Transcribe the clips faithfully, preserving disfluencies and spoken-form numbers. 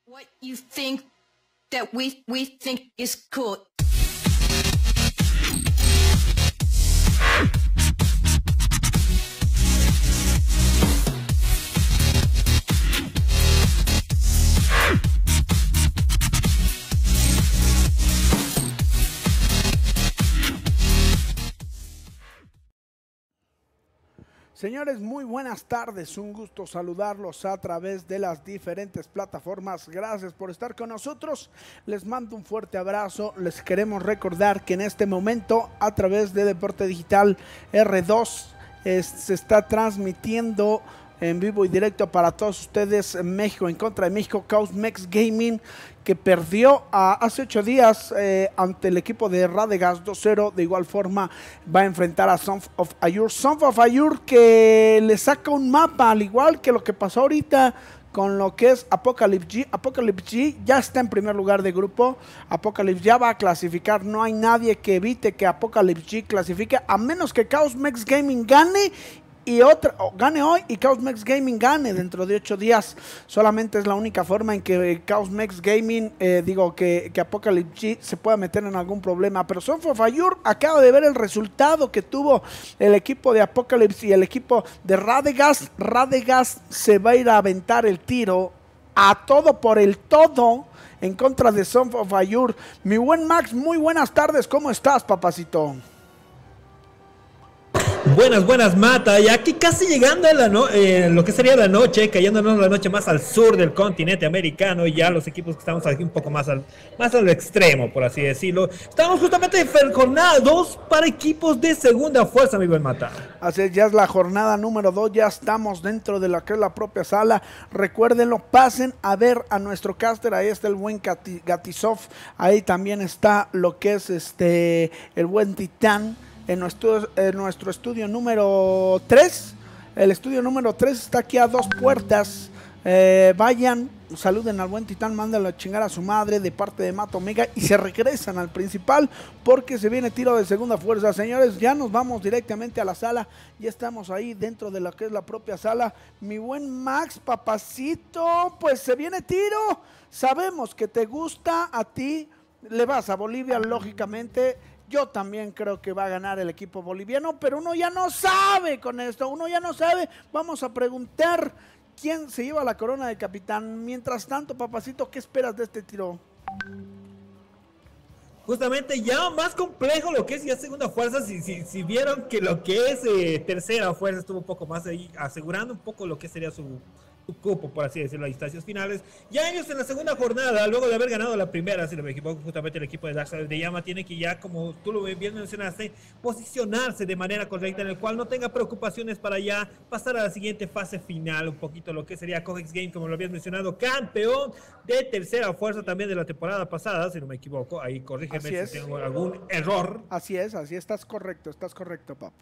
What you think that we we think is cool. Señores, muy buenas tardes, un gusto saludarlos a través de las diferentes plataformas. Gracias por estar con nosotros, les mando un fuerte abrazo. Les queremos recordar que en este momento a través de Deporte Digital R dos eh, se está transmitiendo en vivo y directo para todos ustedes México en contra de México, Chaos Mex Gaming, que perdió a, hace ocho días eh, ante el equipo de Radegast dos cero. De igual forma va a enfrentar a Sons of Ayur. Sons of Ayur que le saca un mapa, al igual que lo que pasó ahorita con lo que es Apocalypse G. Apocalypse G ya está en primer lugar de grupo. Apocalypse ya va a clasificar. No hay nadie que evite que Apocalypse G clasifique, a menos que Chaos Mex Gaming gane y otra, oh, gane hoy y Chaos Mex Gaming gane dentro de ocho días. Solamente es la única forma en que Chaos Mex Gaming, eh, digo, que, que Apocalypse G se pueda meter en algún problema. Pero Sons of Ayur acaba de ver el resultado que tuvo el equipo de Apocalypse y el equipo de Radegast. Radegast se va a ir a aventar el tiro a todo por el todo en contra de Sons of Ayur. Mi buen Max, muy buenas tardes, ¿cómo estás, papacito? Buenas, buenas, Mata, y aquí casi llegando a la no eh, lo que sería la noche, cayéndonos la noche más al sur del continente americano, y ya los equipos que estamos aquí un poco más al, más al extremo, por así decirlo. Estamos justamente en jornada dos para equipos de segunda fuerza, mi buen Mata. Así es, ya es la jornada número dos, ya estamos dentro de lo que es la propia sala. Recuérdenlo, pasen a ver a nuestro caster, ahí está el buen Gatisov, ahí también está lo que es este el buen Titán. En nuestro, en nuestro estudio número tres, el estudio número tres está aquí a dos puertas. Eh, vayan, saluden al buen Titán, mándenlo a chingar a su madre de parte de Mato Omega y se regresan al principal porque se viene tiro de segunda fuerza. Señores, ya nos vamos directamente a la sala, ya estamos ahí dentro de lo que es la propia sala. Mi buen Max, papacito, pues se viene tiro. Sabemos que te gusta, a ti le vas a Bolivia, lógicamente. Yo también creo que va a ganar el equipo boliviano, pero uno ya no sabe con esto, uno ya no sabe. Vamos a preguntar quién se lleva la corona de capitán. Mientras tanto, papacito, ¿qué esperas de este tiro? Justamente ya más complejo lo que es ya segunda fuerza, si, si, si vieron que lo que es eh, tercera fuerza estuvo un poco más ahí, asegurando un poco lo que sería su... cupo, por así decirlo, a instancias finales. Ya ellos en la segunda jornada, luego de haber ganado la primera, si no me equivoco, justamente el equipo de Darkseid of the Yama tiene que ya, como tú lo bien mencionaste, posicionarse de manera correcta, en el cual no tenga preocupaciones para ya pasar a la siguiente fase final, un poquito lo que sería Cohex Game, como lo habías mencionado, campeón de tercera fuerza también de la temporada pasada, si no me equivoco, ahí corrígeme si tengo algún error. Así es, así estás correcto, estás correcto, papi.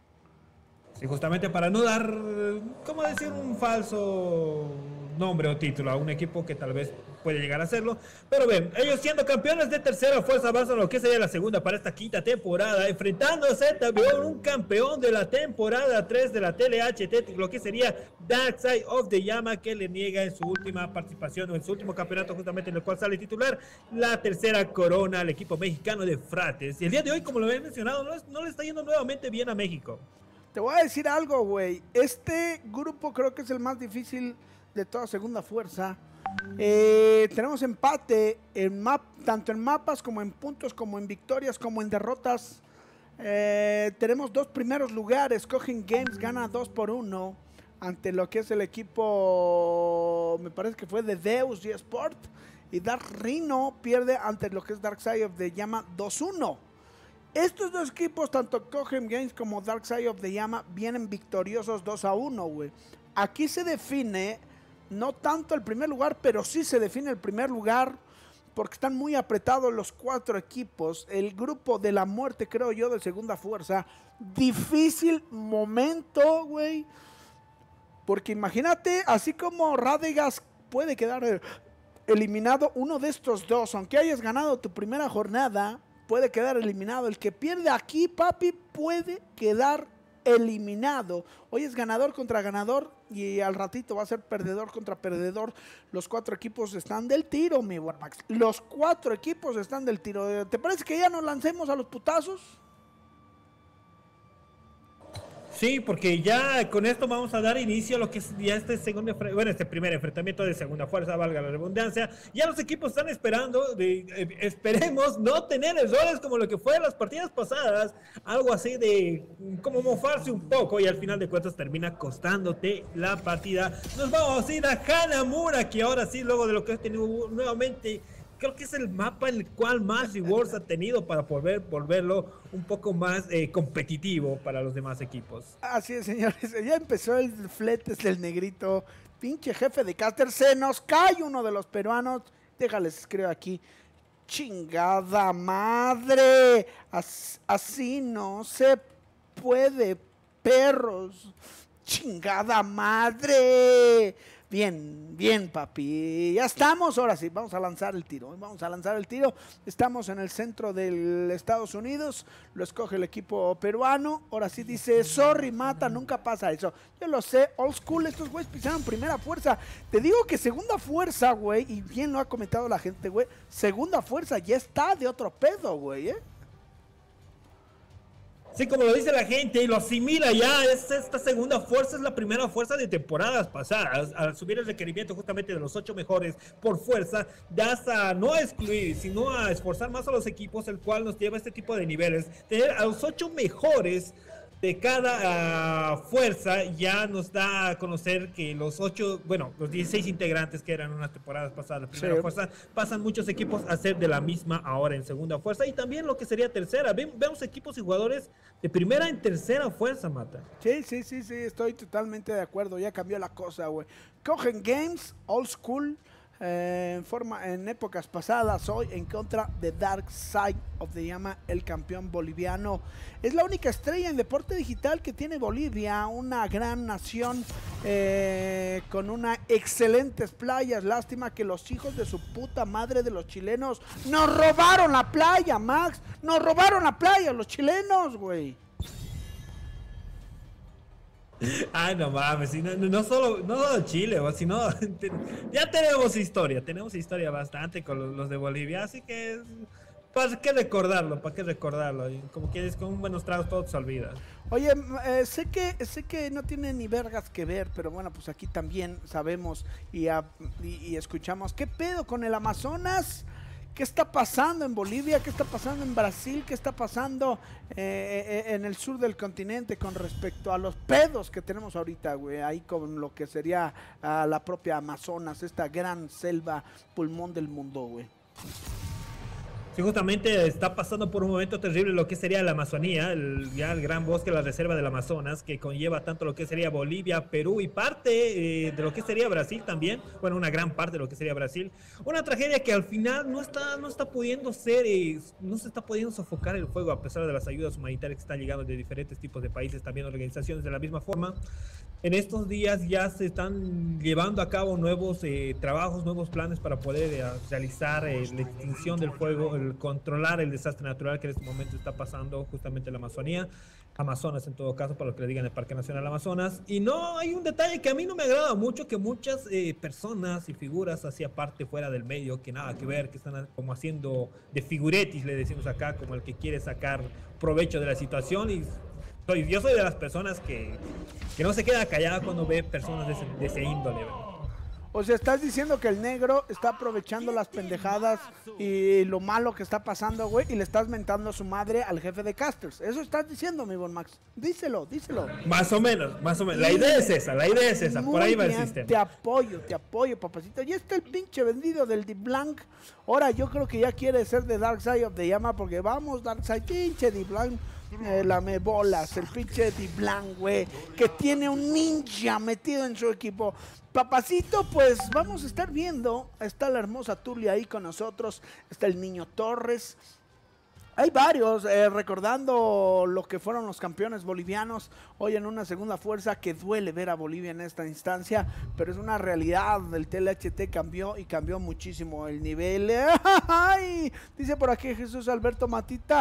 Sí, justamente para no dar, ¿cómo decir? Un falso nombre o título a un equipo que tal vez puede llegar a hacerlo. Pero ven, ellos siendo campeones de tercera fuerza avanzan a lo que sería la segunda para esta quinta temporada, enfrentándose también a un campeón de la temporada tres de la T L H T, lo que sería Darkseid of the Yama, que le niega en su última participación o en su último campeonato, justamente en el cual sale titular, la tercera corona al equipo mexicano de Frates. Y el día de hoy, como lo había mencionado, no, es, no le está yendo nuevamente bien a México. Te voy a decir algo, güey. Este grupo creo que es el más difícil de toda segunda fuerza. Eh, tenemos empate en map, tanto en mapas como en puntos, como en victorias, como en derrotas. Eh, tenemos dos primeros lugares. Cohen Games gana dos por uno ante lo que es el equipo, me parece que fue de Deus G Sport. Y Dark Rhino pierde ante lo que es Darkseid of the Yama dos uno. Estos dos equipos, tanto Cohen Games como Darkseid of the Yama, vienen victoriosos dos a uno, güey. Aquí se define, no tanto el primer lugar, pero sí se define el primer lugar, porque están muy apretados los cuatro equipos. El grupo de la muerte, creo yo, de segunda fuerza. Difícil momento, güey. Porque imagínate, así como Radegast puede quedar eliminado, uno de estos dos, aunque hayas ganado tu primera jornada, puede quedar eliminado. El que pierde aquí, papi, puede quedar eliminado. Hoy es ganador contra ganador y al ratito va a ser perdedor contra perdedor. Los cuatro equipos están del tiro, mi buen Max. Los cuatro equipos están del tiro. ¿Te parece que ya nos lancemos a los putazos? Sí, porque ya con esto vamos a dar inicio a lo que es ya este segundo, bueno, este primer enfrentamiento de segunda fuerza, valga la redundancia. Ya los equipos están esperando, de, eh, esperemos no tener errores como lo que fue en las partidas pasadas, algo así de como mofarse un poco y al final de cuentas termina costándote la partida. Nos vamos a ir a Hanamura, que ahora sí, luego de lo que ha tenido nuevamente, creo que es el mapa en el cual más rewards ha tenido para poder volverlo un poco más eh, competitivo para los demás equipos. Así es, señores. Ya empezó el fletes del negrito. Pinche jefe de caster. Se nos cae uno de los peruanos. Déjales, escribo aquí. Chingada madre. As, así no se puede, perros. Chingada madre. Bien, bien, papi. Ya estamos, ahora sí, vamos a lanzar el tiro. Vamos a lanzar el tiro. Estamos en el centro del Estados Unidos. Lo escoge el equipo peruano. Ahora sí dice, sorry, mata, nunca pasa eso. Yo lo sé, old school, estos güeyes pisaron primera fuerza. Te digo que segunda fuerza, güey, y bien lo ha comentado la gente, güey. Segunda fuerza ya está de otro pedo, güey, ¿eh? Sí, como lo dice la gente y lo asimila ya, es esta segunda fuerza es la primera fuerza de temporadas pasadas. Al subir el requerimiento justamente de los ocho mejores por fuerza, das a no a excluir, sino a esforzar más a los equipos, el cual nos lleva a este tipo de niveles. Tener a los ocho mejores de cada uh, fuerza ya nos da a conocer que los ocho, bueno, los dieciséis integrantes que eran unas temporadas pasadas, la primera sí. fuerza, pasan muchos equipos a ser de la misma ahora en segunda fuerza y también lo que sería tercera. Ve, vemos equipos y jugadores de primera en tercera fuerza, Mata. Sí, sí, sí, sí, estoy totalmente de acuerdo, ya cambió la cosa, güey. Cogen Games, old school, eh, en forma, en épocas pasadas, hoy en contra de Dark Side of the Llama, el campeón boliviano. Es la única estrella en deporte digital que tiene Bolivia, una gran nación eh, con unas excelentes playas. Lástima que los hijos de su puta madre de los chilenos nos robaron la playa, Max. Nos robaron la playa los chilenos, güey. Ay, no mames, no, no, solo, no solo Chile, sino te, ya tenemos historia, tenemos historia bastante con los, los de Bolivia, así que ¿para qué recordarlo? ¿Para qué recordarlo? Como quieres, con buenos tragos todo se olvida. Oye, eh, sé que sé que no tiene ni vergas que ver, pero bueno, pues aquí también sabemos y, a, y, y escuchamos. ¿Qué pedo con el Amazonas? ¿Qué está pasando en Bolivia? ¿Qué está pasando en Brasil? ¿Qué está pasando eh, en el sur del continente con respecto a los pedos que tenemos ahorita, güey? Ahí con lo que sería uh, la propia Amazonas, esta gran selva pulmón del mundo, güey. Sí, justamente está pasando por un momento terrible lo que sería la Amazonía, el, ya el gran bosque, la reserva del Amazonas, que conlleva tanto lo que sería Bolivia, Perú y parte eh, de lo que sería Brasil también, bueno, una gran parte de lo que sería Brasil. Una tragedia que al final no está, no está pudiendo ser, eh, no se está pudiendo sofocar el fuego a pesar de las ayudas humanitarias que están llegando de diferentes tipos de países, también organizaciones de la misma forma. En estos días ya se están llevando a cabo nuevos eh, trabajos, nuevos planes para poder eh, realizar eh, la extinción del fuego, el controlar el desastre natural que en este momento está pasando justamente en la Amazonía, Amazonas en todo caso, para lo que le digan el Parque Nacional Amazonas. Y no, hay un detalle que a mí no me agrada mucho, que muchas eh, personas y figuras hacia parte fuera del medio, que nada que ver, que están como haciendo de figuretis, le decimos acá, como el que quiere sacar provecho de la situación. Y soy, yo soy de las personas que, que no se queda callada cuando ve personas de ese, de ese índole, ¿verdad? O sea, estás diciendo que el negro está aprovechando las pendejadas y lo malo que está pasando, güey, y le estás mentando a su madre al jefe de casters. Eso estás diciendo, mi buen Max. Díselo, díselo. Más o menos, más o menos. La idea es esa, la idea es esa. Muy Por ahí va bien, el sistema. Te apoyo, te apoyo, papacito. Y está el pinche vendido del D-Blanc. Ahora yo creo que ya quiere ser de Dark Side of the Llama, porque vamos, Dark Side, pinche D-Blanc. Eh, la me bolas, el pinche D-Blanc, güey, que tiene un ninja metido en su equipo. Papacito, pues vamos a estar viendo. Está la hermosa Tulia ahí con nosotros. Está el niño Torres. Hay varios, eh, recordando lo que fueron los campeones bolivianos hoy en una segunda fuerza, que duele ver a Bolivia en esta instancia, pero es una realidad. El T L H T cambió y cambió muchísimo el nivel. ¡Ay! Dice por aquí Jesús Alberto Matita,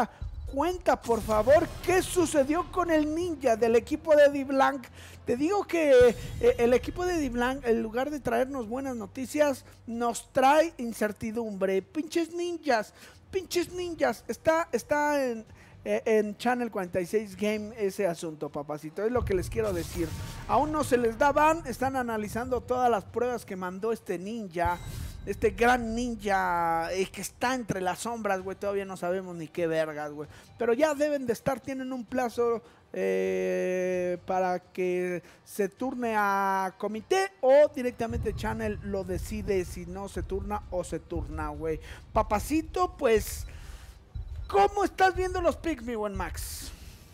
cuenta, por favor, qué sucedió con el ninja del equipo de D-Blank. Te digo que eh, el equipo de D-Blank, en lugar de traernos buenas noticias, nos trae incertidumbre. Pinches ninjas, pinches ninjas. Está, está en, eh, en Channel cuarenta y seis Game ese asunto, papacito. Es lo que les quiero decir. Aún no se les da ban, están analizando todas las pruebas que mandó este ninja. Este gran ninja eh, que está entre las sombras, güey. Todavía no sabemos ni qué vergas, güey. Pero ya deben de estar, tienen un plazo eh, para que se turne a comité o directamente Channel lo decide si no se turna o se turna, güey. Papacito, pues, ¿cómo estás viendo los picks, mi buen Max?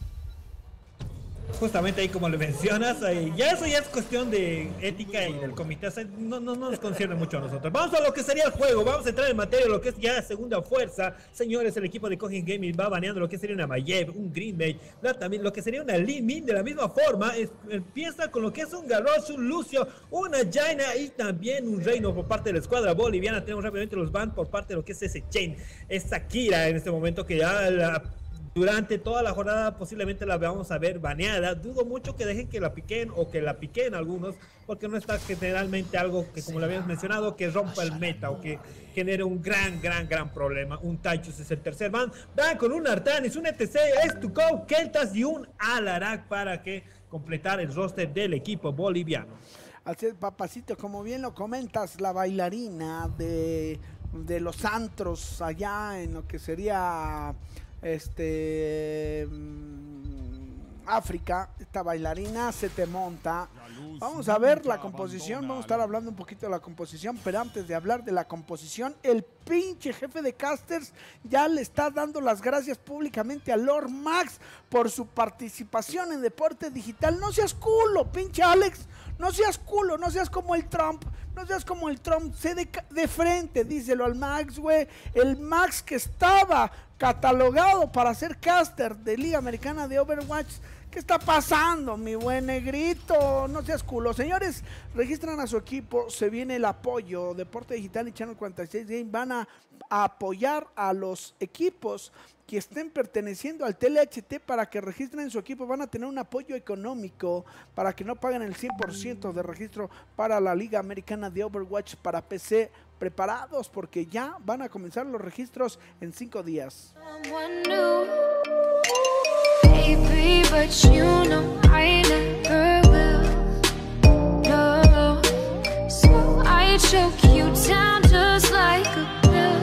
Justamente ahí como lo mencionas, ahí, ya eso ya es cuestión de ética y del comité, o sea, no, no, no nos concierne mucho a nosotros. Vamos a lo que sería el juego, vamos a entrar en materia de lo que es ya segunda fuerza. Señores, el equipo de Cogin Gaming va baneando lo que sería una Mayev, un Green Bay, también lo que sería una Limin. De la misma forma, es, empieza con lo que es un Garrosh, un Lucio, una Jaina y también un Reino por parte de la escuadra boliviana. Tenemos rápidamente los bans por parte de lo que es ese Chain, es Akira en este momento que ya la... Durante toda la jornada posiblemente la vamos a ver baneada. Dudo mucho que dejen que la piquen o que la piquen algunos, porque no está generalmente algo que, como lo habíamos mencionado, que rompa el meta o que genere un gran, gran, gran problema. Un Taichus es el tercer ban. Van con un Artanis, un E T C, Estuco, Keltas y un Alarak para que completar el roster del equipo boliviano. Así es, papacito, como bien lo comentas, la bailarina de, de los antros allá en lo que sería... Este mmm, África, esta bailarina se te monta. Vamos a ver la composición, vamos a estar hablando un poquito de la composición, pero antes de hablar de la composición, el pinche jefe de casters ya le está dando las gracias públicamente a Lord Max por su participación en Deporte Digital. No seas culo, pinche Alex, no seas culo, no seas como el Trump. No seas como el Trump, sé de, de frente, díselo al Max, güey. El Max que estaba catalogado para ser caster de Liga Americana de Overwatch. ¿Qué está pasando, mi buen negrito? No seas culo. Señores, registran a su equipo, se viene el apoyo. Deporte Digital y Channel cuarenta y seis Game van a, a apoyar a los equipos que estén perteneciendo al T L H T para que registren su equipo. Van a tener un apoyo económico para que no paguen el cien por ciento de registro para la Liga Americana de Overwatch para P C. Preparados porque ya van a comenzar los registros en cinco días. Baby, but you know I never will. No. So I choke you down just like a pill.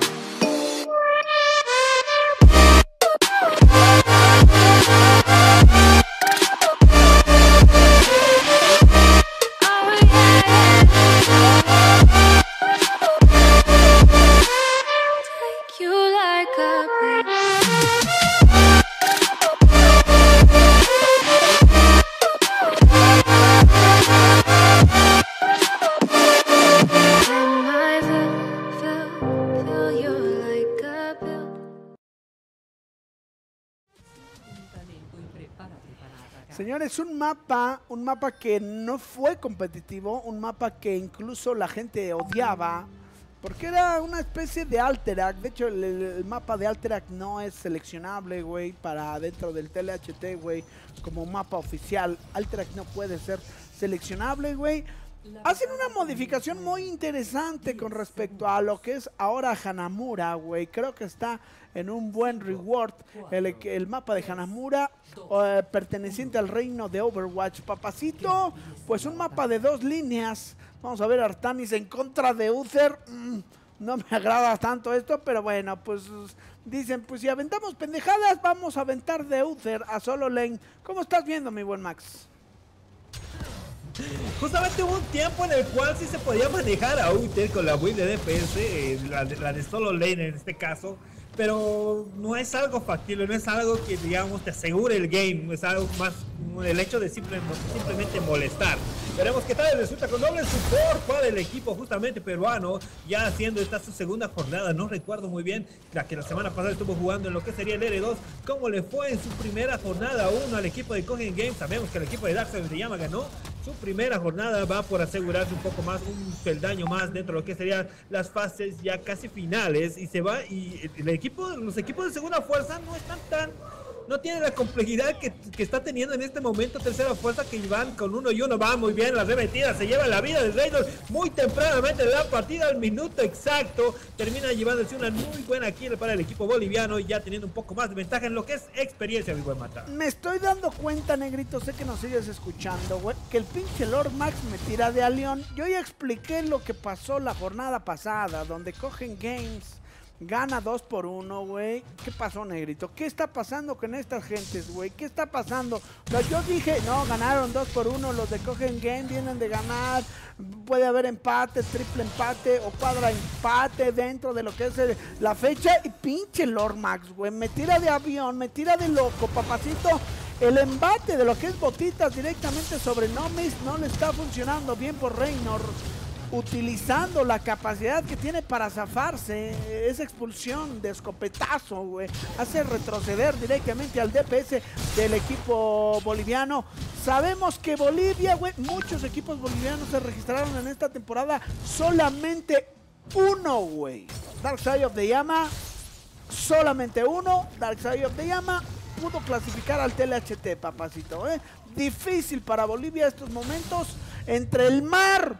Señores, un mapa, un mapa que no fue competitivo, un mapa que incluso la gente odiaba, porque era una especie de Alterac. De hecho, el, el mapa de Alterac no es seleccionable, güey, para dentro del T L H T, güey, como mapa oficial. Alterac no puede ser seleccionable, güey. Hacen una modificación muy interesante con respecto a lo que es ahora Hanamura, güey. Creo que está en un buen reward el, el mapa de Hanamura, eh, perteneciente al reino de Overwatch. Papacito, pues un mapa de dos líneas. Vamos a ver Artanis en contra de Uther. Mm, no me agrada tanto esto, pero bueno, pues dicen, pues si aventamos pendejadas, vamos a aventar de Uther a solo lane. ¿Cómo estás viendo, mi buen Max? Justamente hubo un tiempo en el cual sí se podía manejar a Uther con la build de D P S, eh, la, de, la de solo lane en este caso, pero no es algo factible, no es algo que, digamos, te asegure el game, es algo más el hecho de simple, simplemente molestar. Veremos qué tal resulta con doble support para el equipo justamente peruano, ya haciendo esta su segunda jornada. No recuerdo muy bien la que la semana pasada estuvo jugando en lo que sería el R dos, cómo le fue en su primera jornada uno al equipo de Cogen Games. Sabemos que el equipo de Darkseid de Llama ganó su primera jornada, va por asegurarse un poco más, un peldaño más dentro de lo que serían las fases ya casi finales, y se va, y el equipo, los equipos de segunda fuerza no están tan, no tiene la complejidad que, que está teniendo en este momento tercera fuerza, que van con uno y uno, va muy bien, la remetida se lleva la vida de Reynolds muy tempranamente de la partida, al minuto exacto, termina llevándose una muy buena kill para el equipo boliviano, y ya teniendo un poco más de ventaja en lo que es experiencia, mi buen Mata. Me estoy dando cuenta, negrito, sé que nos sigues escuchando, güey, que el pinche Lord Max me tira de a León. Yo ya expliqué lo que pasó la jornada pasada, donde Cogen Games gana dos por uno, güey. ¿Qué pasó, negrito? ¿Qué está pasando con estas gentes, güey? ¿Qué está pasando? O sea, yo dije, no, ganaron dos por uno, los de Cogen Game vienen de ganar, puede haber empate, triple empate o cuadra empate dentro de lo que es el, la fecha, y pinche Lord Max, güey, me tira de avión, me tira de loco, papacito. El embate de lo que es botitas directamente sobre Nomis no le está funcionando bien por Reynor, utilizando la capacidad que tiene para zafarse. Esa expulsión de escopetazo, güey, hace retroceder directamente al D P S del equipo boliviano. Sabemos que Bolivia, güey, muchos equipos bolivianos se registraron en esta temporada, solamente uno, güey. Darkseid of the Llama, solamente uno, Darkseid of the Llama pudo clasificar al T L H T, papacito, ¿eh? Difícil para Bolivia estos momentos, entre el mar,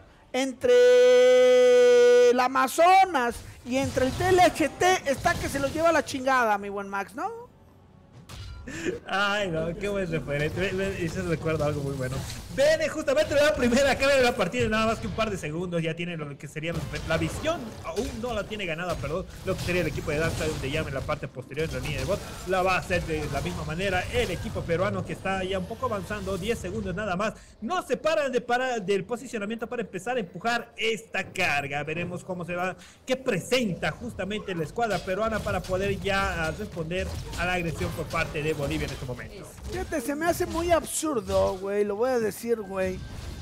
entre el Amazonas y entre el T L H T, está que se los lleva la chingada, mi buen Max, ¿no? Ay, no, qué buen referente. Eso recuerda algo muy bueno. Viene justamente la primera cara de la partida, nada más que un par de segundos. Ya tiene lo que sería la visión, aún no la tiene ganada, perdón. Lo que sería el equipo de Darkseid de Llama en la parte posterior de la línea de bot, la va a hacer de la misma manera el equipo peruano, que está ya un poco avanzando. diez segundos nada más. No se paran de parar del posicionamiento para empezar a empujar esta carga. Veremos cómo se va, qué presenta justamente la escuadra peruana para poder ya responder a la agresión por parte de Bolivia en este momento. Fíjate, se me hace muy absurdo, güey, lo voy a decir, güey.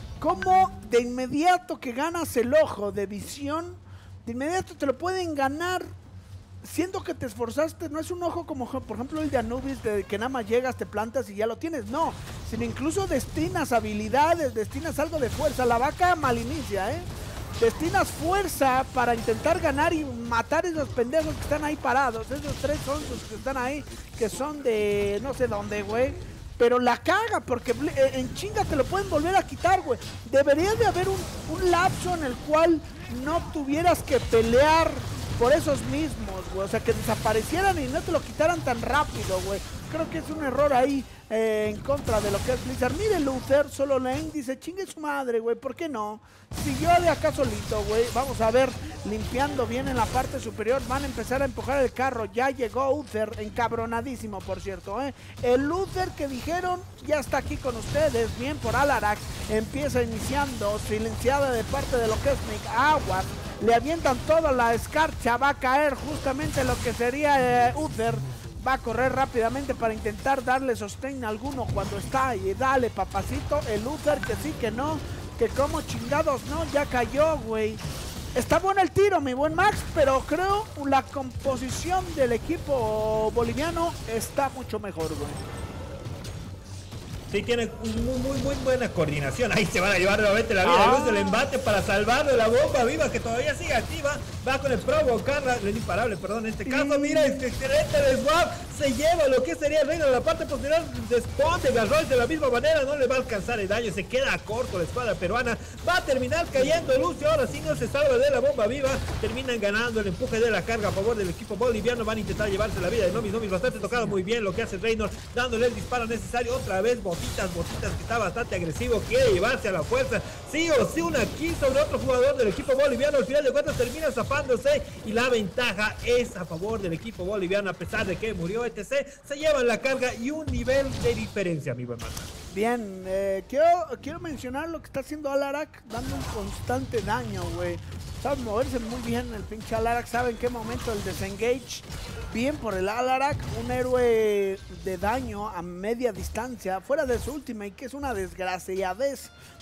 Cómo de inmediato que ganas el ojo de visión, de inmediato te lo pueden ganar, siendo que te esforzaste. No es un ojo como, por ejemplo, el de Anubis, de que nada más llegas, te plantas y ya lo tienes. No, sino incluso destinas habilidades, destinas algo de fuerza. La vaca mal inicia, ¿eh? Destinas fuerza para intentar ganar y matar a esos pendejos que están ahí parados. Esos tres son los que están ahí, que son de no sé dónde, güey. Pero la caga, porque en chinga te lo pueden volver a quitar, güey. Debería de haber un, un lapso en el cual no tuvieras que pelear por esos mismos, güey. O sea, que desaparecieran y no te lo quitaran tan rápido, güey. Creo que es un error ahí eh, en contra de lo que es Blizzard. Mire, Luther, solo lane, dice, chingue su madre, güey, ¿por qué no? Siguió de acá solito, güey. Vamos a ver, limpiando bien en la parte superior. Van a empezar a empujar el carro. Ya llegó Uther, encabronadísimo, por cierto, ¿eh? El Luther que dijeron, ya está aquí con ustedes. Bien por Alarak. Empieza iniciando, silenciada de parte de lo que es Nick Aguas. Le avientan toda la escarcha. Va a caer justamente lo que sería eh, Uther. Va a correr rápidamente para intentar darle sostén a alguno cuando está ahí. Dale, papacito. El Uther que sí, que no. Que como chingados no, ya cayó, güey. Está bueno el tiro, mi buen Max, pero creo la composición del equipo boliviano está mucho mejor, güey. Sí, tiene muy, muy, muy buena coordinación. Ahí se van a llevar nuevamente la vida, ah. luz del embate para salvar de la bomba viva que todavía sigue activa. Va con el provocarla, el imparable, perdón, en este caso. Mira, este excelente de swap. Se lleva lo que sería el reino de la parte posterior de Spawn de Garroy de la misma manera. No le va a alcanzar el daño, se queda corto la espada peruana. Va a terminar cayendo Lucio. Ahora sí no se salva de la bomba viva. Terminan ganando el empuje de la carga a favor del equipo boliviano. Van a intentar llevarse la vida de Nomis. Nomis bastante tocado, muy bien lo que hace Reynolds, dándole el disparo necesario. Otra vez Botitas, Botitas que está bastante agresivo, quiere llevarse a la fuerza. Sí o sí una kill sobre otro jugador del equipo boliviano. Al final de cuentas termina zafándose y la ventaja es a favor del equipo boliviano, a pesar de que murió etcétera. Se llevan la carga y un nivel de diferencia, mi buen Mata. Bien, eh, quiero, quiero mencionar lo que está haciendo Alarak, dando un constante daño, güey. Sabe moverse muy bien el pinche Alarak, sabe en qué momento el desengage. Bien por el Alarak, un héroe de daño a media distancia, fuera de su ultimate, que es una desgraciadez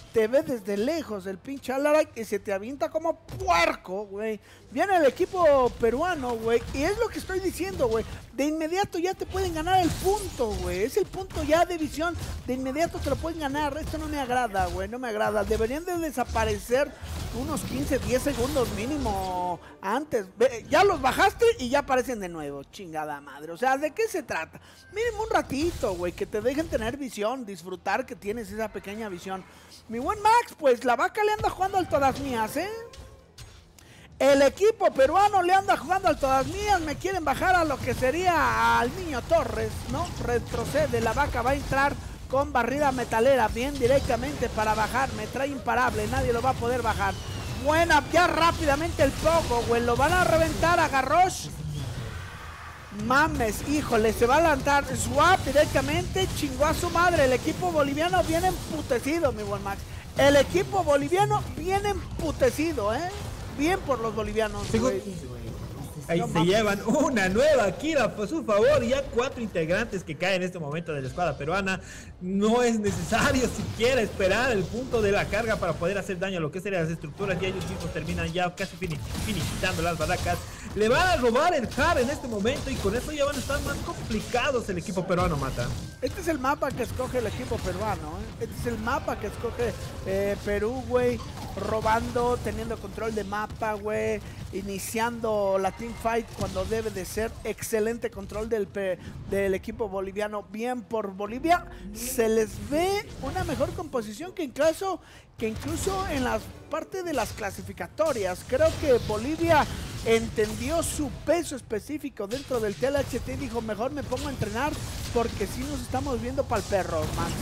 te ve desde lejos el pinche Alarak y se te avienta como puerco, güey. Viene el equipo peruano, güey, y es lo que estoy diciendo, güey. De inmediato ya te pueden ganar el punto, güey. Es el punto ya de visión. De inmediato te lo pueden ganar. Esto no me agrada, güey, no me agrada. Deberían de desaparecer unos quince, diez segundos mínimo antes. Ya los bajaste y ya aparecen de nuevo. Chingada madre. O sea, ¿de qué se trata? Mínimo un ratito, güey, que te dejen tener visión, disfrutar que tienes esa pequeña visión. Mi buen Max, pues la vaca le anda jugando al todas mías, ¿eh? El equipo peruano le anda jugando al todas mías, me quieren bajar a lo que sería al niño Torres, ¿no? Retrocede, la vaca va a entrar con barrida metalera, bien directamente para bajar, me trae imparable, nadie lo va a poder bajar. Buena, ya rápidamente el poco, güey, lo van a reventar a Garrosh. Mames, híjole, se va a lanzar Swap directamente, chingó a su madre, el equipo boliviano viene emputecido, mi buen Max. El equipo boliviano viene emputecido, ¿eh? Bien por los bolivianos, güey. Ahí no, se mames. Llevan una nueva kill a su favor. Ya cuatro integrantes que caen en este momento de la escuadra peruana. No es necesario siquiera esperar el punto de la carga para poder hacer daño a lo que serían las estructuras. Y ellos mismos terminan ya casi finiquitando las barracas. Le van a robar el Har en este momento y con eso ya van a estar más complicados el equipo peruano, Mata. Este es el mapa que escoge el equipo peruano, ¿eh? Este es el mapa que escoge eh, Perú, güey. Robando, teniendo control de mapa, güey. Iniciando la teamfight cuando debe de ser. Excelente control del, del equipo boliviano. Bien por Bolivia. Se les ve una mejor composición que incluso, que incluso en la parte de las clasificatorias. Creo que Bolivia entendió su peso específico dentro del T L H T y dijo, mejor me pongo a entrenar porque si nos estamos viendo para el perro, man.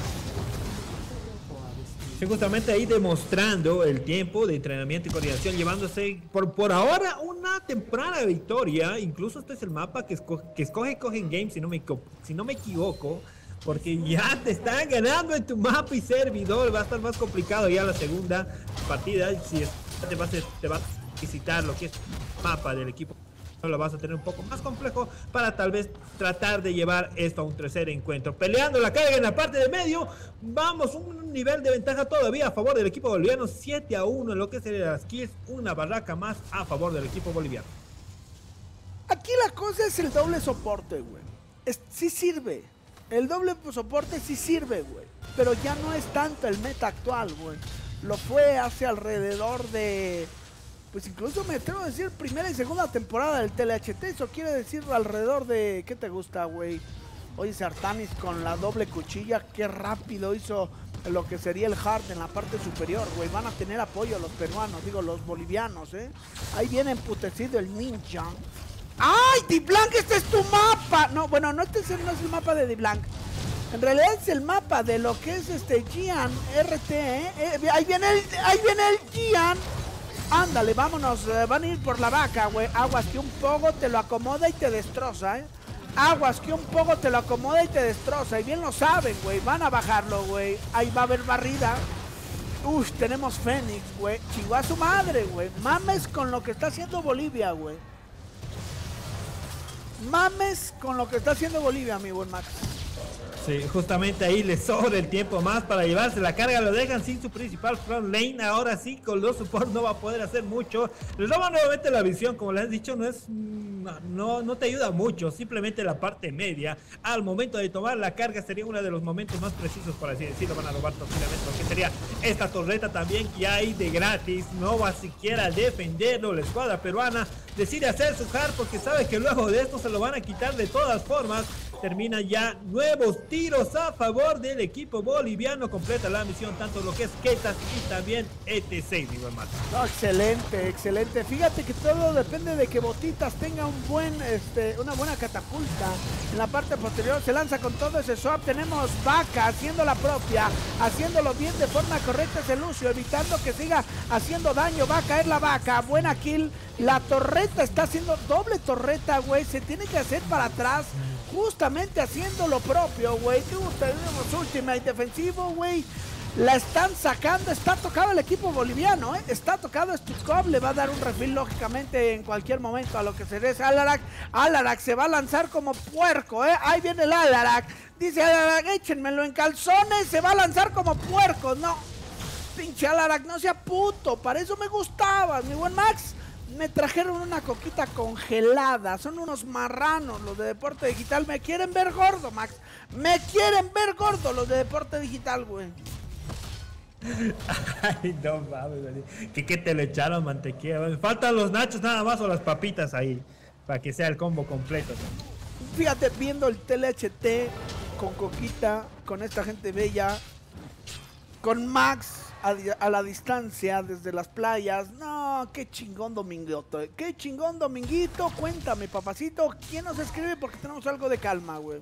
Justamente ahí demostrando el tiempo de entrenamiento y coordinación, llevándose por, por ahora una temprana victoria. Incluso este es el mapa que escoge, que escoge Cogen Games, si no, me, si no me equivoco, porque ya te están ganando en tu mapa y servidor. Va a estar más complicado ya la segunda partida. Si es, te, vas a, te vas a visitar lo que es el mapa del equipo, lo vas a tener un poco más complejo para tal vez tratar de llevar esto a un tercer encuentro. Peleando la carga en la parte de medio, vamos un nivel de ventaja todavía a favor del equipo boliviano, siete a uno en lo que sería las kills, una barraca más a favor del equipo boliviano. Aquí la cosa es el doble soporte, güey. Sí sirve, el doble soporte sí sirve, güey, pero ya no es tanto el meta actual, güey. Lo fue hace alrededor de... Pues incluso me atrevo a decir primera y segunda temporada del T L H T. Eso quiere decir alrededor de... ¿Qué te gusta, güey? Oye, Sartanis con la doble cuchilla. Qué rápido hizo lo que sería el hard en la parte superior, güey. Van a tener apoyo los peruanos, digo, los bolivianos, ¿eh? Ahí viene emputecido el ninja. ¡Ay, Diblanc, este es tu mapa! No, bueno, no, este es el, no es el mapa de Diblanc. En realidad es el mapa de lo que es este Gian R T, ¿eh? eh ahí viene el, ahí viene el Gian. Ándale, vámonos, eh, van a ir por la vaca, güey. Aguas que un poco te lo acomoda y te destroza, ¿eh? Aguas que un poco te lo acomoda y te destroza. Y bien lo saben, güey. Van a bajarlo, güey. Ahí va a haber barrida. Uf, tenemos Fénix, güey. Chingó a su madre, güey. Mames con lo que está haciendo Bolivia, güey. Mames con lo que está haciendo Bolivia, mi buen Max. Sí, justamente ahí le sobra el tiempo más para llevarse la carga, lo dejan sin su principal front lane. Ahora sí, con los support no va a poder hacer mucho. Les roba nuevamente la visión, como les he dicho, no es no, no te ayuda mucho, simplemente la parte media. Al momento de tomar la carga sería uno de los momentos más precisos, por así decirlo. Van a robar posiblemente lo que sería esta torreta también que hay de gratis. No va siquiera a defenderlo. La escuadra peruana decide hacer su hard porque sabe que luego de esto se lo van a quitar de todas formas. Termina ya nuevos tiros a favor del equipo boliviano. Completa la misión, tanto lo que es Ketas y también E T seis, mi buen Max. No, excelente, excelente. Fíjate que todo depende de que Botitas tenga un buen, este, una buena catapulta. En la parte posterior se lanza con todo ese swap. Tenemos Vaca haciendo la propia, haciéndolo bien de forma correcta ese Lucio, evitando que siga haciendo daño. Va a caer la vaca, buena kill. La torreta está haciendo doble torreta, güey. Se tiene que hacer para atrás. Justamente haciendo lo propio, güey. Tenemos ultimate defensivo, güey. La están sacando. Está tocado el equipo boliviano, ¿eh? Está tocado Stutkov. Le va a dar un refill, lógicamente, en cualquier momento a lo que se des Alarak. Alarak se va a lanzar como puerco, ¿eh? Ahí viene el Alarak. Dice Alarak, échenmelo en calzones. Se va a lanzar como puerco. No. Pinche Alarac, no sea puto, para eso me gustaba, mi buen Max. Me trajeron una coquita congelada, son unos marranos los de Deporte Digital. Me quieren ver gordo, Max. Me quieren ver gordo los de Deporte Digital, güey. Ay, no mames, güey. ¿Qué, ¿Qué te le echaron mantequilla? Güey. Faltan los nachos nada más o las papitas ahí, para que sea el combo completo, ¿no? Fíjate, viendo el T L H T con coquita, con esta gente bella, con Max a, a la distancia desde las playas. No, qué chingón dominguito, qué chingón dominguito. Cuéntame, papacito, ¿quién nos escribe? Porque tenemos algo de calma, güey.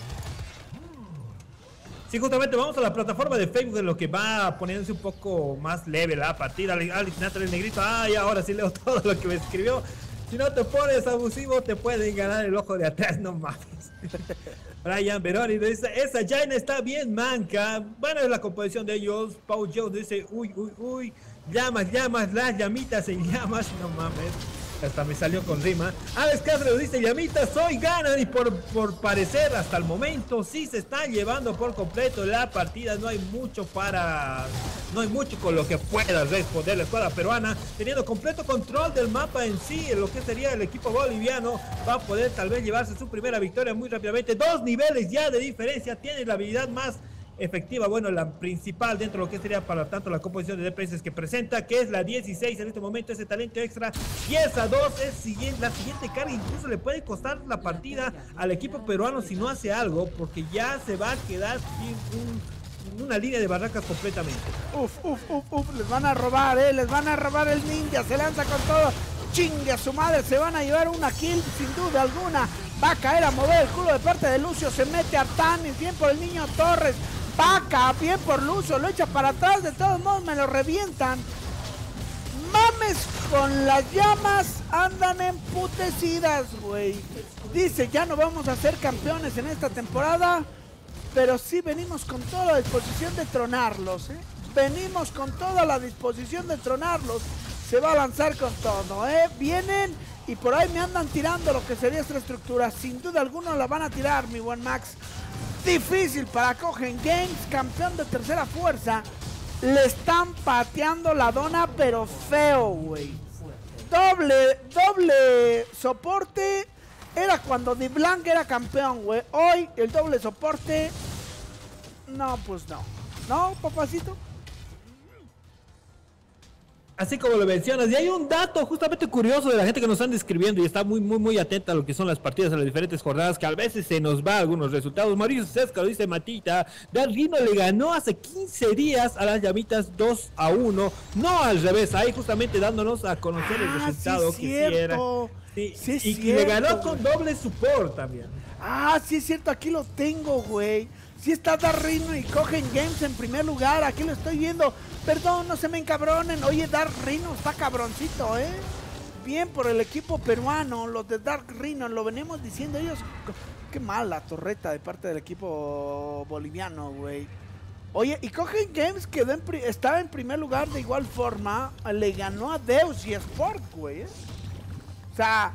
Sí, justamente vamos a la plataforma de Facebook, en lo que va poniéndose un poco más leve la partida. Alex Natal, el negrito, ay, ahora sí leo todo lo que me escribió. Si no te pones abusivo, te pueden ganar el ojo de atrás, no mames. Brian Veroni dice, esa Jaina está bien manca. Bueno, es la composición de ellos. Paul Jones dice, uy, uy, uy. Llamas, llamas, las llamitas en llamas. No mames. Hasta me salió con rima. Alex Castro dice, llamitas hoy ganan y por, por parecer hasta el momento sí se está llevando por completo la partida. No hay mucho para... No hay mucho con lo que pueda responder la escuadra peruana. Teniendo completo control del mapa en sí, en lo que sería el equipo boliviano, va a poder tal vez llevarse su primera victoria muy rápidamente. Dos niveles ya de diferencia. Tiene la habilidad más efectiva, bueno, la principal dentro de lo que sería para tanto la composición de D P S que presenta, que es la dieciséis en este momento. Ese talento extra diez a dos es siguiente, la siguiente carga. Incluso le puede costar la partida al equipo peruano si no hace algo, porque ya se va a quedar sin un, una línea de barracas completamente. Uf, uf, uf, uf, les van a robar, eh, les van a robar el ninja, se lanza con todo, chingue a su madre, se van a llevar una kill sin duda alguna. Va a caer a mover el culo de parte de Lucio, se mete a Tanis, bien por el niño Torres. Vaca, bien por Lucio, lo echa para atrás, de todos modos me lo revientan. Mames con las llamas, andan emputecidas, güey. Dice, ya no vamos a ser campeones en esta temporada, pero sí venimos con toda la disposición de tronarlos, ¿eh? Venimos con toda la disposición de tronarlos. Se va a lanzar con todo, ¿eh? Vienen y por ahí me andan tirando lo que sería esta estructura. Sin duda alguna la van a tirar, mi buen Max. Difícil para Cogen Games, campeón de tercera fuerza. Le están pateando la dona, pero feo, güey. Doble, doble soporte. Era cuando DeBlanc era campeón, güey. Hoy el doble soporte. No, pues no. ¿No, papacito? Así como lo mencionas, y hay un dato justamente curioso de la gente que nos están describiendo y está muy, muy, muy atenta a lo que son las partidas, a las diferentes jornadas, que a veces se nos va algunos resultados. Mauricio Sesca lo dice, Matita, Dar Rino le ganó hace quince días a las llamitas dos a uno, no al revés, ahí justamente dándonos a conocer ah, el resultado sí que sí era. Sí, sí, y cierto, le ganó con doble support también. Ah, sí es cierto, aquí lo tengo, güey. Sí está Dar Rino y Cogen Games en primer lugar, aquí lo estoy viendo. Perdón, no se me encabronen. Oye, Dar Rino está cabroncito, ¿eh? Bien por el equipo peruano, los de Dar Rino, lo venimos diciendo ellos. Qué mala torreta de parte del equipo boliviano, güey. Oye, y Cogen Games quedó en estaba en primer lugar de igual forma, le ganó a Deus y Sport, güey, ¿eh? O sea...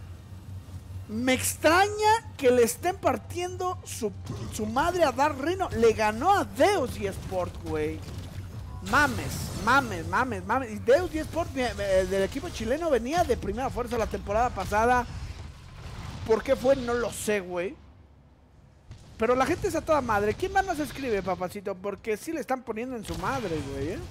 Me extraña que le estén partiendo su, su madre a Dar Rino. Le ganó a Deus y Sport, güey. Mames, mames, mames, mames. Y Deus y Sport del equipo chileno venía de primera fuerza la temporada pasada. ¿Por qué fue? No lo sé, güey. Pero la gente es a toda madre. ¿Quién más nos escribe, papacito? Porque sí le están poniendo en su madre, güey, ¿eh?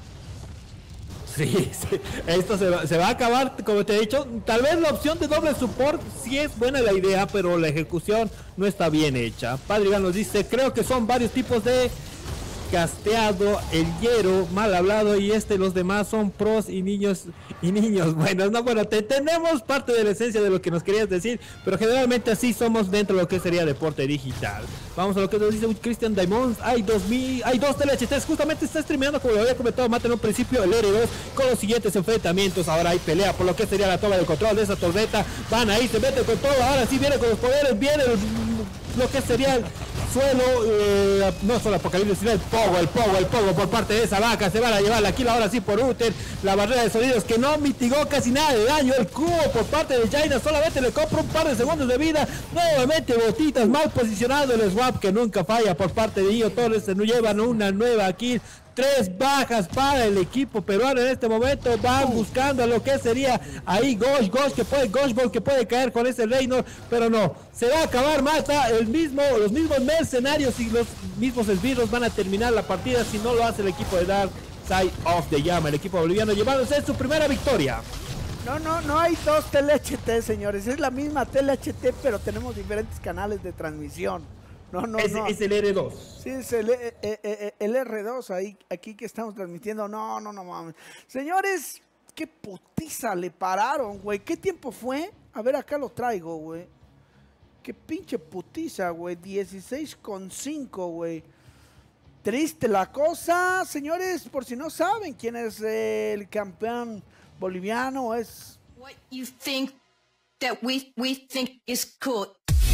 Sí, sí, esto se va, se va a acabar, como te he dicho, tal vez la opción de doble support sí es buena la idea, pero la ejecución no está bien hecha. Padre Iván nos dice, creo que son varios tipos de casteado, el hierro, mal hablado, y este, los demás son pros y niños y niños buenos. No, bueno, te entendemos parte de la esencia de lo que nos querías decir, pero generalmente así somos dentro de lo que sería deporte digital. Vamos a lo que nos dice Christian Diamonds. Hay dos mil, hay dos T L H Ts, justamente está streameando, como lo había comentado Mate en un principio, el R dos con los siguientes enfrentamientos. Ahora hay pelea por lo que sería la toma de control de esa tormenta. Van ahí, se meten con todo, ahora sí viene con los poderes, viene el, lo que sería el suelo, eh, no solo Apocalipsis, sino el pogo, el pogo, el pogo por parte de esa vaca. Se van a llevar la kill ahora sí por Uther. La barrera de sonidos que no mitigó casi nada de daño. El cubo por parte de Jaina solamente le compra un par de segundos de vida. Nuevamente botitas, mal posicionado el swap que nunca falla por parte de Io Torres. Se nos llevan una nueva kill. tres bajas para el equipo peruano en este momento. Van buscando lo que sería ahí Gosh, Gosh que puede, Gosh Ball que puede caer con ese Reynor, pero no, se va a acabar Mata, el mismo, los mismos mercenarios y los mismos esbirros van a terminar la partida si no lo hace el equipo de Dark Side of the Llama, el equipo boliviano llevándose su primera victoria. No, no, no hay dos T L H T, señores, es la misma T L H T, pero tenemos diferentes canales de transmisión. No, no, es, no. es el R dos. Sí, es el, eh, eh, eh, el R dos ahí, aquí que estamos transmitiendo. No, no, no mames. Señores, qué putiza le pararon, güey. ¿Qué tiempo fue? A ver, acá lo traigo, güey. Qué pinche putiza, güey. dieciséis con cinco, güey. Triste la cosa, señores, por si no saben quién es el campeón boliviano, es... What you think that we, we think is cool.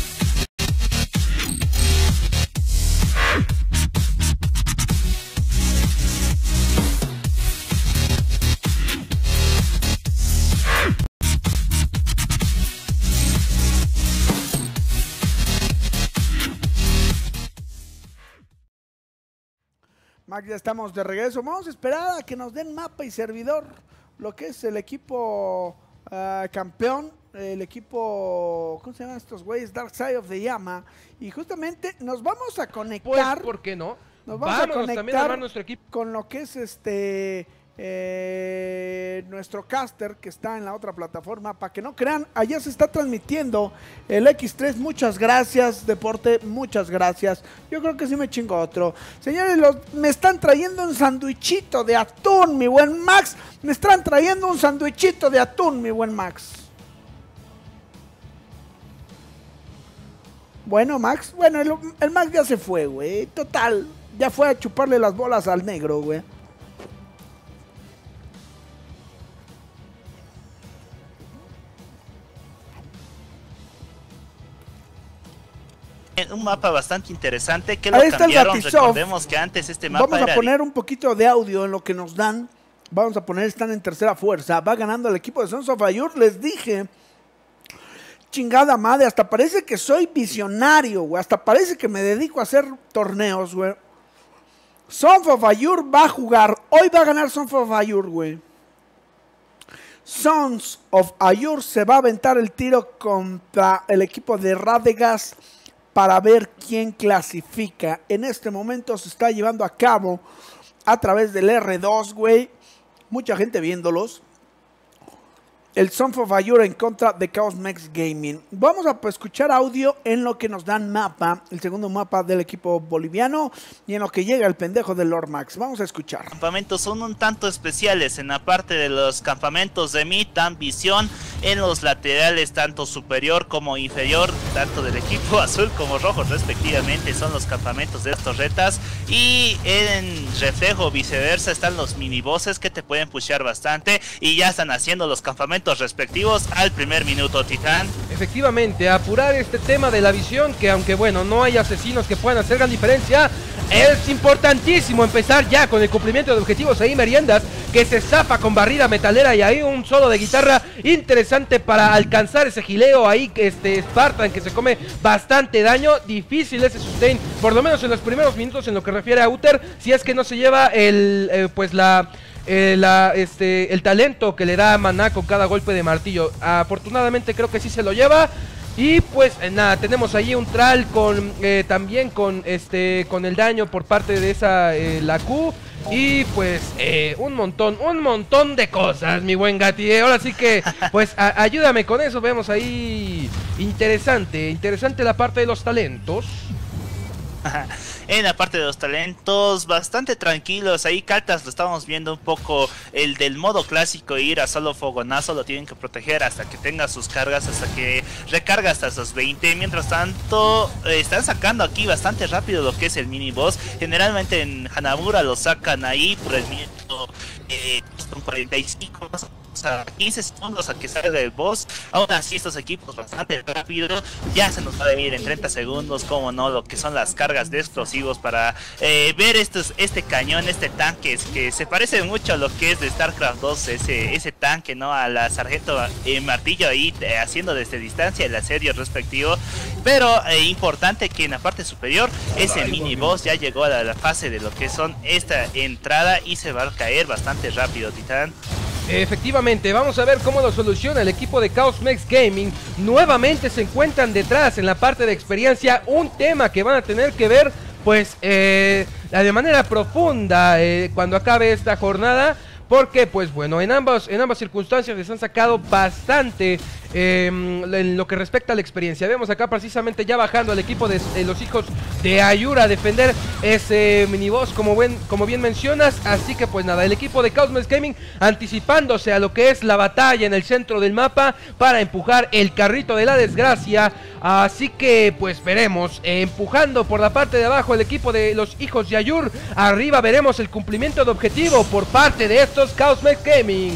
Max, ya estamos de regreso. Vamos a esperar a que nos den mapa y servidor. Lo que es el equipo uh, campeón. El equipo... ¿Cómo se llaman estos güeyes? Dark Side of the Llama. Y justamente nos vamos a conectar. Pues, ¿por qué no? Nos vamos Vámonos a conectar también a armar nuestro equipo. Con lo que es este... Eh, nuestro caster que está en la otra plataforma, para que no crean, allá se está transmitiendo el equis tres, muchas gracias Deporte, muchas gracias, yo creo que sí me chingo otro, señores, los, me están trayendo un sandwichito de atún, mi buen Max, me están trayendo un sandwichito de atún, mi buen Max. Bueno, Max, bueno, el, el Max ya se fue, güey, total, ya fue a chuparle las bolas al negro, güey. Un mapa bastante interesante que Ahí lo está cambiaron. el Gatisoft. Recordemos que antes este mapa Vamos a era poner un poquito de audio en lo que nos dan. Vamos a poner, están en tercera fuerza. Va ganando el equipo de Sons of Ayur. Les dije, chingada madre, hasta parece que soy visionario, güey. Hasta parece que me dedico a hacer torneos, güey. Sons of Ayur va a jugar. Hoy va a ganar Sons of Ayur, güey. Sons of Ayur se va a aventar el tiro contra el equipo de Radegast para ver quién clasifica. En este momento se está llevando a cabo a través del R dos, güey. Mucha gente viéndolos. El Sons of Ayur en contra de Chaos Mex Gaming. Vamos a escuchar audio en lo que nos dan mapa. El segundo mapa del equipo boliviano. Y en lo que llega el pendejo de Lord Max. Vamos a escuchar. Los campamentos son un tanto especiales. En la parte de los campamentos de mid dan visión. En los laterales tanto superior como inferior. Tanto del equipo azul como rojo respectivamente. Son los campamentos de estos retas. Y en reflejo viceversa están los minibosses que te pueden pushear bastante. Y ya están haciendo los campamentos respectivos al primer minuto, Titán. Efectivamente, apurar este tema de la visión, que aunque bueno, no hay asesinos que puedan hacer gran diferencia, es importantísimo empezar ya con el cumplimiento de objetivos ahí. Meriendas que se zapa con barrida metalera y ahí un solo de guitarra interesante para alcanzar ese gileo ahí, este Spartan que se come bastante daño. Difícil ese sustain, por lo menos en los primeros minutos en lo que refiere a Uther, si es que no se lleva el, eh, pues la... Eh, la, este, el talento que le da a Maná con cada golpe de martillo. Afortunadamente creo que sí se lo lleva. Y pues eh, nada, tenemos ahí un tral con eh, también con este con el daño por parte de esa eh, la Q. Y pues eh, un montón, un montón de cosas, mi buen Gati. Ahora sí que pues a, ayúdame con eso. Vemos ahí interesante, interesante la parte de los talentos. En la parte de los talentos, bastante tranquilos. Ahí Caltas lo estamos viendo un poco. El del modo clásico, ir a solo fogonazo, lo tienen que proteger hasta que tenga sus cargas, hasta que recarga hasta esos veinte. Mientras tanto, eh, están sacando aquí bastante rápido lo que es el mini boss. Generalmente en Hanamura lo sacan ahí por el minuto eh, con cuarenta y cinco más o menos. estamos a quince segundos a que salga el boss. Aún así estos equipos bastante rápido, ya se nos va a venir en treinta segundos, como no, lo que son las cargas de explosivos para eh, ver estos, este cañón, este tanque que se parece mucho a lo que es de StarCraft dos, ese, ese tanque, ¿no? A la sargento eh, martillo ahí eh, haciendo desde distancia el asedio respectivo, pero eh, importante que en la parte superior ese mini boss ya llegó a la, la fase de lo que son esta entrada y se va a caer bastante rápido, Titán. Efectivamente, vamos a ver cómo lo soluciona el equipo de Chaos Mex Gaming. Nuevamente se encuentran detrás en la parte de experiencia, un tema que van a tener que ver pues eh, de manera profunda eh, cuando acabe esta jornada. Porque, pues bueno, en ambas, en ambas circunstancias les han sacado bastante eh, en lo que respecta a la experiencia. Vemos acá precisamente ya bajando al equipo de, de los hijos de Ayura a defender ese miniboss, como, buen, como bien mencionas. Así que, pues nada, el equipo de Chaos Mex Gaming anticipándose a lo que es la batalla en el centro del mapa para empujar el carrito de la desgracia. Así que, pues veremos, eh, empujando por la parte de abajo el equipo de los hijos de Ayur. Arriba veremos el cumplimiento de objetivo por parte de estos Chaos Mex Gaming.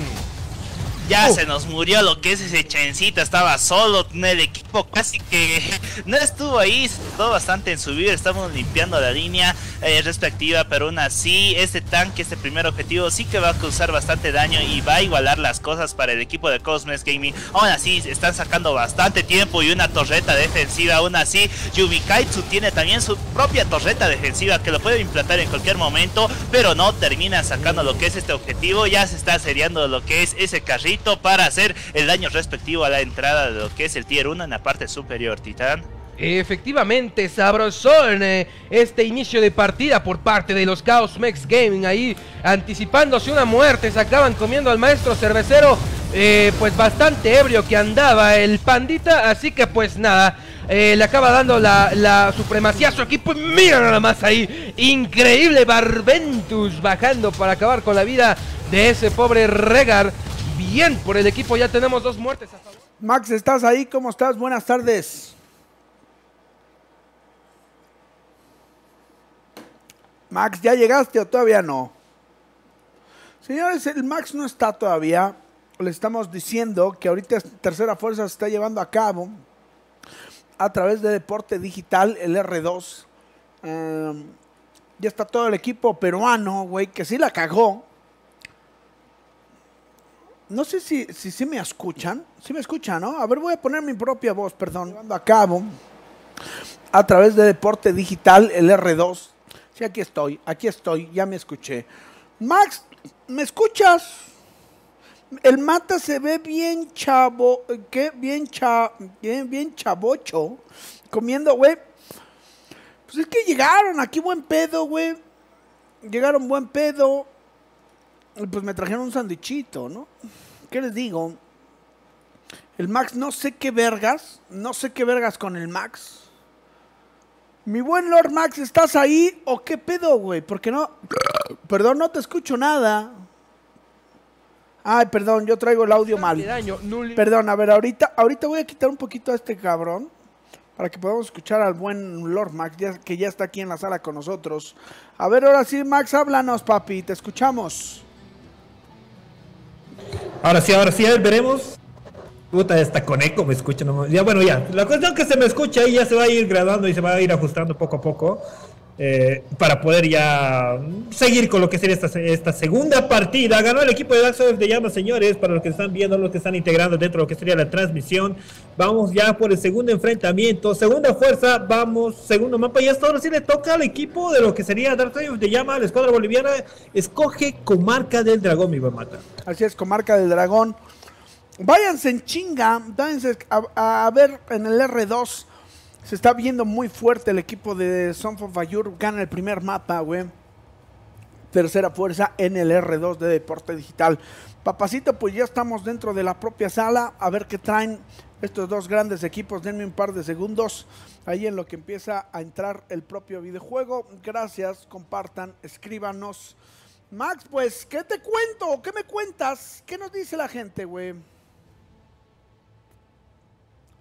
Ya uh. se nos murió lo que es ese Chencita, estaba solo, el equipo casi que no estuvo ahí, se tardó bastante en subir, estamos limpiando la línea eh, respectiva, pero aún así este tanque, este primer objetivo sí que va a causar bastante daño y va a igualar las cosas para el equipo de Chaos Mex Gaming. Aún así están sacando bastante tiempo y una torreta defensiva, aún así Yubikaitsu tiene también su propia torreta defensiva que lo puede implantar en cualquier momento, pero no termina sacando lo que es este objetivo, ya se está seriando lo que es ese carrito para hacer el daño respectivo a la entrada de lo que es el tier uno en la parte superior, Titán. Efectivamente, sabrosón eh, este inicio de partida por parte de los Chaos Mex Gaming, ahí anticipándose una muerte, se acaban comiendo al maestro cervecero, eh, pues bastante ebrio que andaba el pandita, así que pues nada, eh, le acaba dando la, la supremacía a su equipo y mira nada más ahí, increíble Barbentus bajando para acabar con la vida de ese pobre Regar. Bien, por el equipo ya tenemos dos muertes a favor. Max, ¿estás ahí? ¿Cómo estás? Buenas tardes. Max, ¿ya llegaste o todavía no? Señores, el Max no está todavía. Le estamos diciendo que ahorita Tercera Fuerza se está llevando a cabo a través de Deporte Digital, el R dos. Um, ya está todo el equipo peruano, güey, que sí la cagó. No sé si, si, si me escuchan. Si me escuchan, ¿no? A ver, voy a poner mi propia voz, perdón. Llevando a cabo a través de Deporte Digital, el R dos. Sí, aquí estoy, aquí estoy, ya me escuché. Max, ¿me escuchas? El mata se ve bien chavo, ¿qué? Bien, cha, bien, bien chavocho, comiendo, güey. Pues es que llegaron aquí buen pedo, güey. Llegaron buen pedo. Y pues me trajeron un sanduichito, ¿no? ¿Qué les digo? El Max, no sé qué vergas, no sé qué vergas con el Max. Mi buen Lord Max, ¿estás ahí o qué pedo, güey? Porque no, perdón, no te escucho nada. Ay, perdón, yo traigo el audio mal. Perdón, a ver, ahorita, ahorita voy a quitar un poquito a este cabrón para que podamos escuchar al buen Lord Max, ya, que ya está aquí en la sala con nosotros. A ver, ahora sí, Max, háblanos, papi, te escuchamos. Ahora sí, ahora sí, a ver, veremos. Puta, está con eco, me escucha nomás. Ya, bueno, ya. La cuestión que se me escucha y ya se va a ir graduando y se va a ir ajustando poco a poco. Eh, para poder ya seguir con lo que sería esta, esta segunda partida. Ganó el equipo de Dark Souls de Llama, señores, para los que están viendo, los que están integrando dentro de lo que sería la transmisión. Vamos ya por el segundo enfrentamiento, segunda fuerza, vamos, segundo mapa, y hasta ahora sí le toca al equipo de lo que sería Dark Souls de Llama, la escuadra boliviana. Escoge Comarca del Dragón, mi buen mata. Así es, Comarca del Dragón. Váyanse en chinga, váyanse a, a ver en el R dos. Se está viendo muy fuerte el equipo de Sons of Ayur. Gana el primer mapa, güey. Tercera fuerza en el R dos de Deporte Digital. Papacito, pues ya estamos dentro de la propia sala. A ver qué traen estos dos grandes equipos. Denme un par de segundos. Ahí en lo que empieza a entrar el propio videojuego. Gracias, compartan, escríbanos. Max, pues, ¿qué te cuento? ¿Qué me cuentas? ¿Qué nos dice la gente, güey?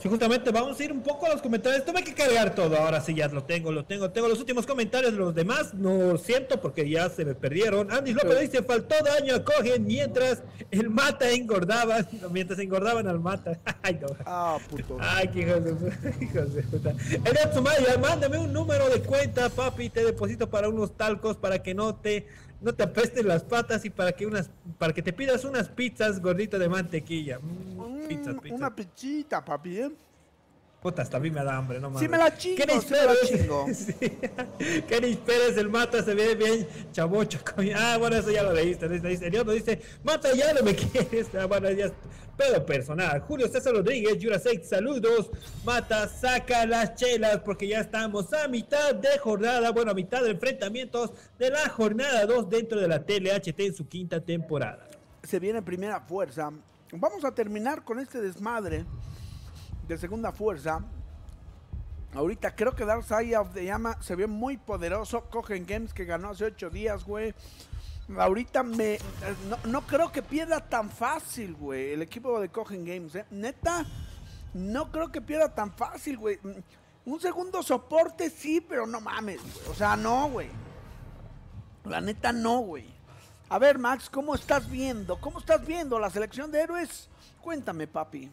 Sí, justamente vamos a ir un poco a los comentarios. Tuve que cargar todo, ahora sí ya lo tengo, lo tengo. Tengo los últimos comentarios, los demás no siento porque ya se me perdieron. Andy López dice, faltó daño a Cogen mientras el Mata engordaba, mientras engordaban al Mata. Ay, no. Ah, puto. Ay, qué hijos de puta, hijos de puta. Eliot Sumaya, mándame un número de cuenta, papi, te deposito para unos talcos para que no te, no te apesten las patas y para que unas, para que te pidas unas pizzas gordito de mantequilla. Mm, Pizza, pizza. Una pizzita, papi, ¿eh? Puta, hasta a mí me da hambre, no mames. Sí me la chingo, Kenny sí me la Pérez, chingo. sí. Kenny Pérez, el Mata, se ve bien chabocho. Ah, bueno, eso ya lo leíste. Dice, el otro dice, Mata, ya no me quieres. Ah, bueno, ya es pedo personal. Julio César Rodríguez, Jurasek, saludos. Mata, saca las chelas porque ya estamos a mitad de jornada. Bueno, a mitad de enfrentamientos de la jornada dos dentro de la T L H T en su quinta temporada. Se viene primera fuerza. Vamos a terminar con este desmadre de segunda fuerza. Ahorita creo que Dark Side of the Llama se ve muy poderoso. Cogen Games que ganó hace ocho días, güey. Ahorita me... No, no creo que pierda tan fácil, güey, el equipo de Cogen Games, ¿eh? Neta, no creo que pierda tan fácil, güey. Un segundo soporte sí, pero no mames, güey. O sea, no, güey. La neta no, güey. A ver, Max, ¿cómo estás viendo? ¿Cómo estás viendo la selección de héroes? Cuéntame, papi.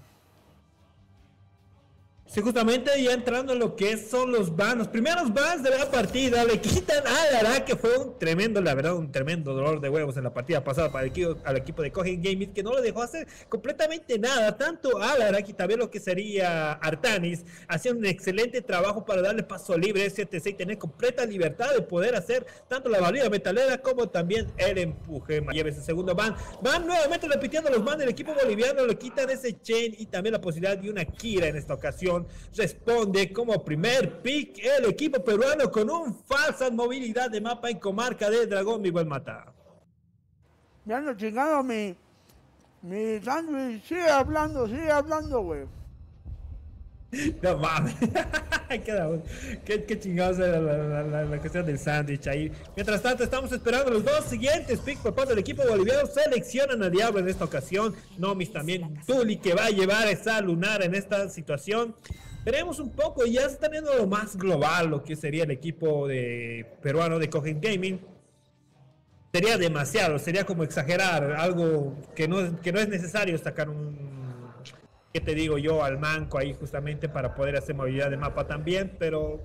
Sí, justamente ya entrando en lo que son los bans, los primeros bans de la partida, le quitan a Lara, que fue un tremendo, la verdad, un tremendo dolor de huevos en la partida pasada para el equipo, al equipo de Cogen Gaming, que no le dejó hacer completamente nada, tanto a Lara, y también lo que sería Artanis, hacían un excelente trabajo para darle paso libre, etcétera, y tener completa libertad de poder hacer tanto la valida metalera como también el empuje. Lleva ese segundo ban, van nuevamente repitiendo los bans del equipo boliviano, le quitan ese chain y también la posibilidad de una Kira en esta ocasión. Responde como primer pick el equipo peruano con un falsa movilidad de mapa en comarca de Dragón, mi buen Mata. Me ando chingando mi... Mi sándwich. Sigue hablando, sigue hablando, güey. No mames. qué, qué chingados era la, la, la, la cuestión del sándwich ahí. Mientras tanto, estamos esperando los dos siguientes picks por parte del equipo boliviano. Seleccionan a Diablo en esta ocasión. Nomis también. Tuli, que va a llevar esa lunar en esta situación. Veremos un poco, ya está teniendo lo más global, lo que sería el equipo de peruano de Cogen Gaming. Sería demasiado, sería como exagerar, algo que no, que no es necesario sacar un, ¿qué te digo yo? Al manco ahí justamente para poder hacer movilidad de mapa también, pero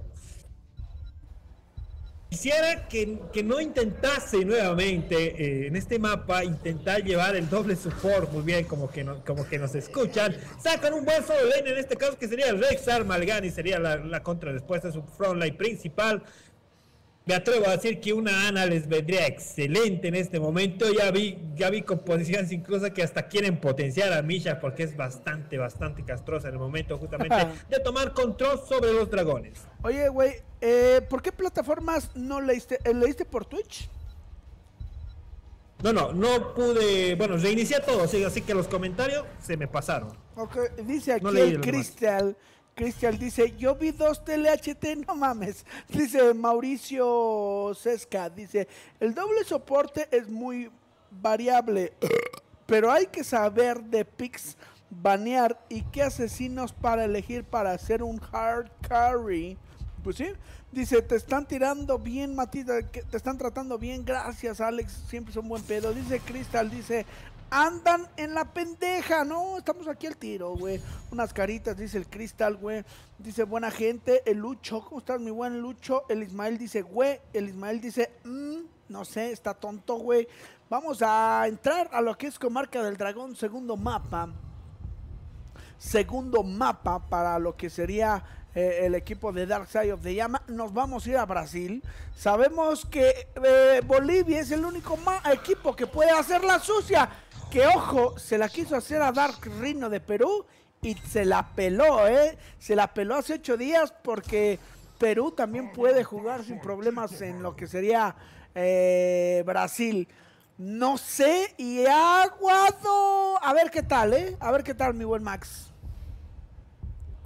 quisiera que, que no intentase nuevamente eh, en este mapa intentar llevar el doble support muy bien, como que, no, como que nos escuchan. Sacan un buen solo lane en este caso que sería el Rexar Malgani, sería la, la contrarrespuesta de su frontline principal. Me atrevo a decir que una Ana les vendría excelente en este momento. Ya vi, ya vi composiciones incluso que hasta quieren potenciar a Misha porque es bastante, bastante castrosa en el momento justamente de tomar control sobre los dragones. Oye, güey, eh, ¿por qué plataformas no leíste? Eh, ¿Leíste por Twitch? No, no, no pude, bueno, reinicié todo, así, así que los comentarios se me pasaron. Ok, dice aquí No el Crystal. Cristian dice, yo vi dos T L H T, no mames. Dice Mauricio Sesca, dice, el doble soporte es muy variable, pero hay que saber de picks banear y qué asesinos para elegir para hacer un hard carry. Pues sí, dice, te están tirando bien, Matita, te están tratando bien, gracias Alex, siempre son buen pedo. Dice Crystal, dice, andan en la pendeja, no, estamos aquí al tiro, güey. Unas caritas, dice el Crystal, güey. Dice, buena gente, el Lucho, ¿cómo estás, mi buen Lucho? El Ismael dice, güey, el Ismael dice, mmm, no sé, está tonto, güey. Vamos a entrar a lo que es Comarca del Dragón, segundo mapa. Segundo mapa para lo que sería eh, el equipo de Dark Side of the Llama. Nos vamos a ir a Brasil. Sabemos que eh, Bolivia es el único equipo que puede hacer la sucia. Que ojo, se la quiso hacer a Dark Rhino de Perú y se la peló, ¿eh? Se la peló hace ocho días porque Perú también puede jugar sin problemas en lo que sería eh, Brasil. No sé, y Aguado. A ver qué tal, ¿eh? A ver qué tal, mi buen Max.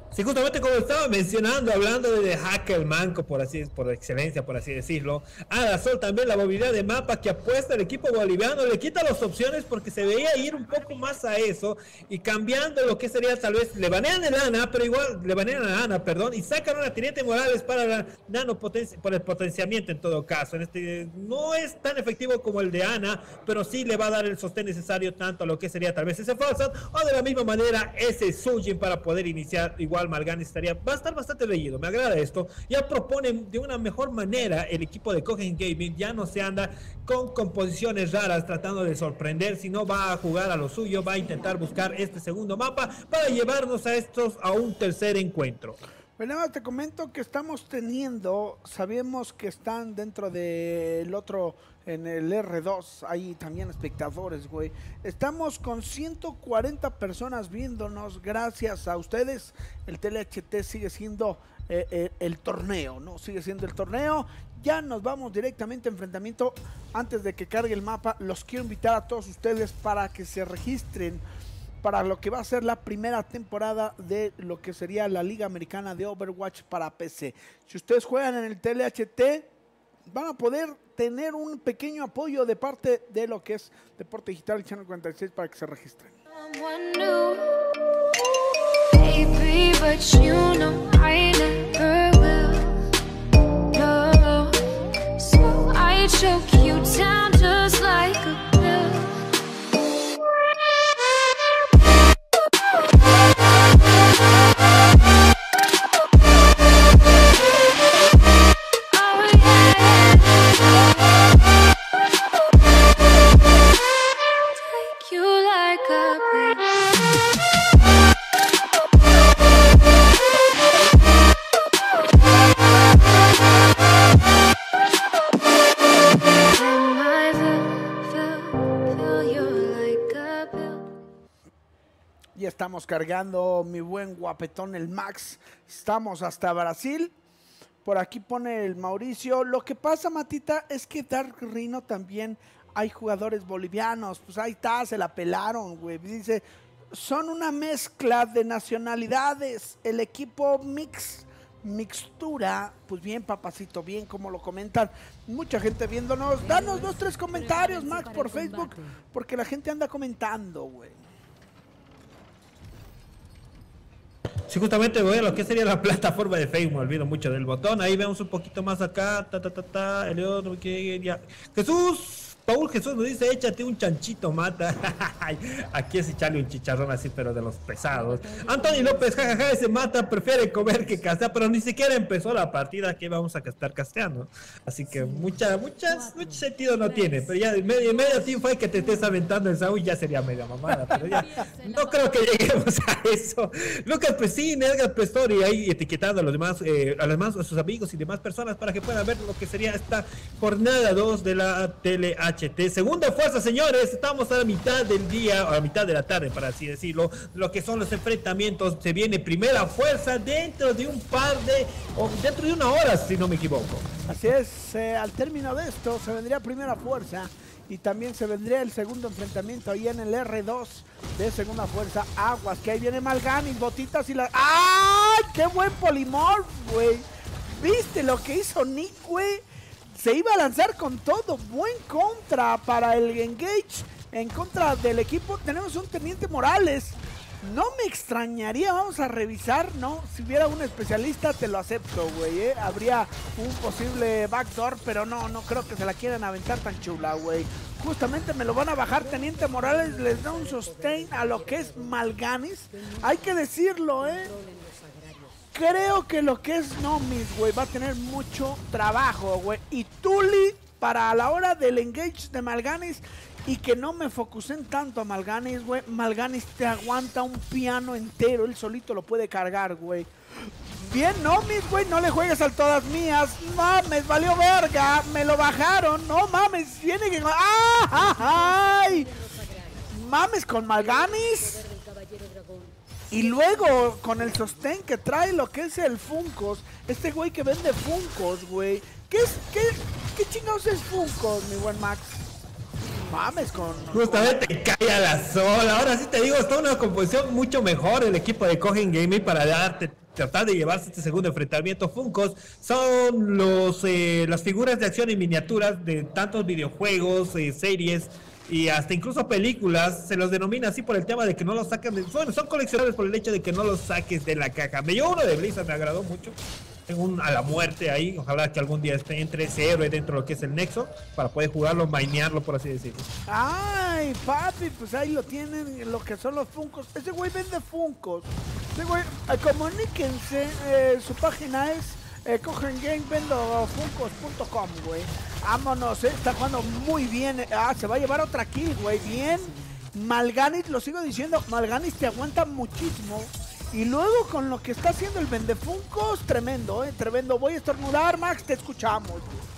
Sí, justamente como estaba mencionando, hablando de hacker manco, por así, por excelencia, por así decirlo, Adasol también la movilidad de mapa que apuesta el equipo boliviano, le quita las opciones porque se veía ir un poco más a eso y cambiando lo que sería tal vez, le banean el Ana, pero igual le banean a Ana, perdón, y sacan a la Teniente Morales para la nano potencia, por el potenciamiento en todo caso. En este no es tan efectivo como el de Ana, pero sí le va a dar el sostén necesario tanto a lo que sería tal vez ese Falsat o de la misma manera ese Sujin para poder iniciar igual. Malgani estaría, va a estar bastante leído, me agrada esto. Ya proponen de una mejor manera el equipo de Cohen Gaming, ya no se anda con composiciones raras tratando de sorprender, sino va a jugar a lo suyo, va a intentar buscar este segundo mapa para llevarnos a estos a un tercer encuentro. Bueno, nada más te comento que estamos teniendo, sabemos que están dentro del otro, en el R dos, hay también espectadores, güey. Estamos con ciento cuarenta personas viéndonos, gracias a ustedes. El T L H T sigue siendo eh, eh, el torneo, ¿no? Sigue siendo el torneo. Ya nos vamos directamente a enfrentamiento. Antes de que cargue el mapa, los quiero invitar a todos ustedes para que se registren para lo que va a ser la primera temporada de lo que sería la Liga Americana de Overwatch para P C. Si ustedes juegan en el T L H T, van a poder tener un pequeño apoyo de parte de lo que es Deporte Digital Channel cuarenta y seis para que se registren. Ya estamos cargando, mi buen guapetón, el Max. Estamos hasta Brasil. Por aquí pone el Mauricio. Lo que pasa, Matita, es que Dark Rhino también hay jugadores bolivianos. Pues ahí está, se la pelaron, güey. Dice, son una mezcla de nacionalidades. El equipo mix, mixtura. Pues bien, papacito, bien como lo comentan. Mucha gente viéndonos. Danos dos, tres comentarios, Max, por Facebook. Porque la gente anda comentando, güey. Sí, justamente voy a lo que sería la plataforma de Facebook, me olvido mucho del botón. Ahí vemos un poquito más acá. Ta, ta, ta, ta, el otro que ya. Jesús, Paul Jesús nos dice, échate un chanchito, mata. Aquí es echarle un chicharrón así, pero de los pesados. Antonio López, jajaja, ese mata prefiere comer que castear, pero ni siquiera empezó la partida que vamos a estar casteando. Así que mucha, muchas, mucho sentido no tiene. Pero ya en medio, en medio teamfight que te estés aventando el Saúl ya sería media mamada. Pero ya no creo que lleguemos a eso. Lucas Pesín, Edgar Pestori, ahí etiquetando a los demás, eh, a los demás, a sus amigos y demás personas para que puedan ver lo que sería esta jornada dos de la T L H. Segunda fuerza, señores, estamos a la mitad del día, a la mitad de la tarde, para así decirlo, lo que son los enfrentamientos. Se viene primera fuerza dentro de un par de, o dentro de una hora, si no me equivoco. Así es, eh, al término de esto se vendría primera fuerza y también se vendría el segundo enfrentamiento ahí en el R dos de segunda fuerza. Aguas, que ahí viene Malganis, botitas y la... ¡Ay! ¡Qué buen polimorph, güey! ¿Viste lo que hizo Nick, güey? Se iba a lanzar con todo, buen contra para el engage en contra del equipo. Tenemos un Teniente Morales, no me extrañaría, vamos a revisar, ¿no? Si hubiera un especialista te lo acepto, güey, ¿eh? Habría un posible backdoor, pero no, no creo que se la quieran aventar tan chula, güey. Justamente me lo van a bajar, Teniente Morales les da un sustain a lo que es Malganis, hay que decirlo, ¿eh? Creo que lo que es Nomis, güey, va a tener mucho trabajo, güey. Y Tuli, para a la hora del engage de Malganis, y que no me focusen tanto a Malganis, güey. Malganis te aguanta un piano entero, él solito lo puede cargar, güey. Bien, Nomis, güey, no le juegues al todas mías. Mames, valió verga, me lo bajaron. No mames, viene que... ¡Ah! ¡Ay! Mames con Malganis. Y luego, con el sostén que trae lo que es el Funkos, este güey que vende Funkos, güey. ¿Qué es, qué, qué chingados es Funkos, mi buen Max? mames, con... Justamente cae a la sola. Ahora sí te digo, está una composición mucho mejor el equipo de Cohen Gaming para darte, tratar de llevarse este segundo enfrentamiento. Funkos son los eh, las figuras de acción en miniaturas de tantos videojuegos, eh, series y hasta incluso películas. Se los denomina así por el tema de que no los sacan de... Bueno, son coleccionables por el hecho de que no los saques de la caja. Me llevo uno de Blizzard, me agradó mucho. Tengo un a la muerte ahí. Ojalá que algún día esté entre ese héroe dentro de lo que es el Nexo para poder jugarlo, mainearlo, por así decirlo. Ay, papi, pues ahí lo tienen, lo que son los Funkos. Ese güey vende Funkos. Ese güey, eh, comuníquense, eh, su página es eh, Cohen Game Vendo Funkos punto com, güey. Vámonos, eh, está jugando muy bien. Ah, se va a llevar otra kill, güey. Bien. Malganis, lo sigo diciendo, Malganis te aguanta muchísimo. Y luego con lo que está haciendo el Vendefuncos, tremendo, eh, tremendo. Voy a estornudar, Max, te escuchamos.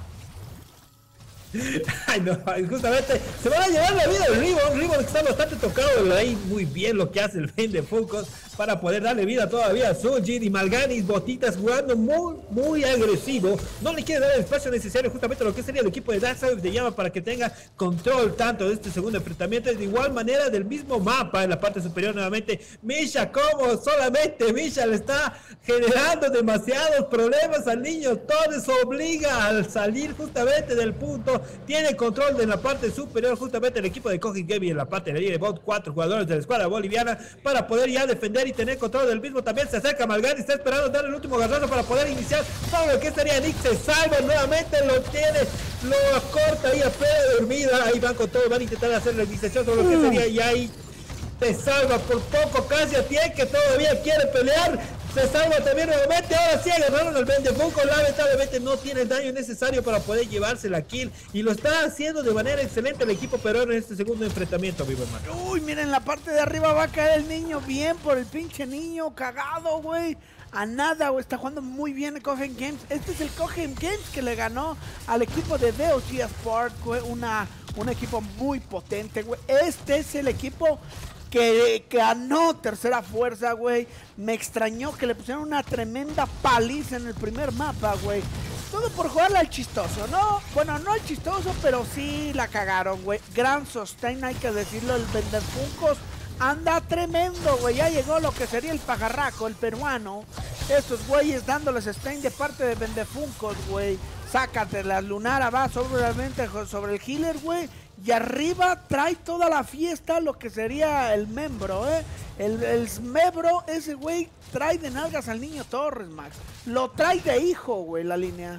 Ay, no, justamente se van a llevar la vida del Ribbon. Ribbon que está bastante tocado ahí, muy bien lo que hace el Vendefuncos para poder darle vida todavía a Sujin y Malganis. Botitas jugando muy, muy agresivo. No le quiere dar el espacio necesario justamente lo que sería el equipo de Darkseid de Llama para que tenga control tanto de este segundo enfrentamiento. De igual manera del mismo mapa en la parte superior nuevamente. Misha, como solamente Misha le está generando demasiados problemas al niño. Torres obliga al salir justamente del punto. Tiene control de la parte superior justamente el equipo de Cohen Gaming en la parte de la bot. Cuatro jugadores de la escuadra boliviana para poder ya defender y tener control del mismo. También se acerca Malgani, está esperando dar el último garrazo para poder iniciar todo lo que sería Nick. Se salva nuevamente, lo tiene, lo acorta ahí a pedo dormida. Ahí van con todo, van a intentar hacer la iniciación sobre lo que sería y ahí se salva por poco casi a Tien, que todavía quiere pelear. Se salva también nuevamente, ahora sí agarraron al Vendefuncos, lamentablemente no tiene el daño necesario para poder llevarse la kill y lo está haciendo de manera excelente el equipo peruano en este segundo enfrentamiento, vivo hermano. Uy, miren, la parte de arriba va a caer el niño, bien por el pinche niño, cagado, güey. A nada, güey, está jugando muy bien el Cohen Games. Este es el Cohen Games que le ganó al equipo de D O G Sport, güey, una, un equipo muy potente, güey. Este es el equipo que ganó tercera fuerza, güey. Me extrañó que le pusieran una tremenda paliza en el primer mapa, güey. Todo por jugarle al chistoso, ¿no? Bueno, no al chistoso, pero sí la cagaron, güey. Gran sustain, hay que decirlo, el Vendefuncos anda tremendo, güey. Ya llegó lo que sería el pajarraco, el peruano. Estos güeyes dándoles sustain de parte de Vendefuncos, güey. Sácate la Lunara, va sobremente sobre el healer, güey. Y arriba trae toda la fiesta lo que sería el membro, ¿eh? El, el membro, ese güey, trae de nalgas al niño Torres, Max. Lo trae de hijo, güey, la línea.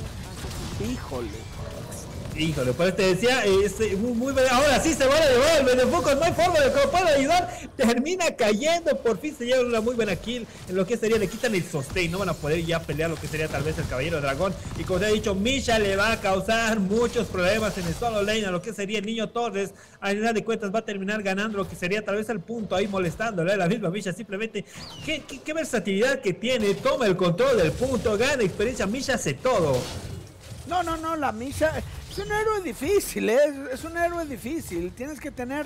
Híjole. Híjole, pues te decía, es muy, muy ahora sí se va a llevar el Vendefuncos, no hay forma de que lo pueda ayudar, termina cayendo, por fin se lleva una muy buena kill, en lo que sería, le quitan el sustain, no van a poder ya pelear lo que sería tal vez el Caballero Dragón, y como te he dicho, Misha le va a causar muchos problemas en el solo lane, a lo que sería el niño Torres, a final de cuentas va a terminar ganando lo que sería tal vez el punto ahí molestándole, la misma Misha simplemente, qué, qué, qué versatilidad que tiene, toma el control del punto, gana experiencia, Misha hace todo. No, no, no, la Misha es un héroe difícil, ¿eh? Es un héroe difícil. Tienes que tener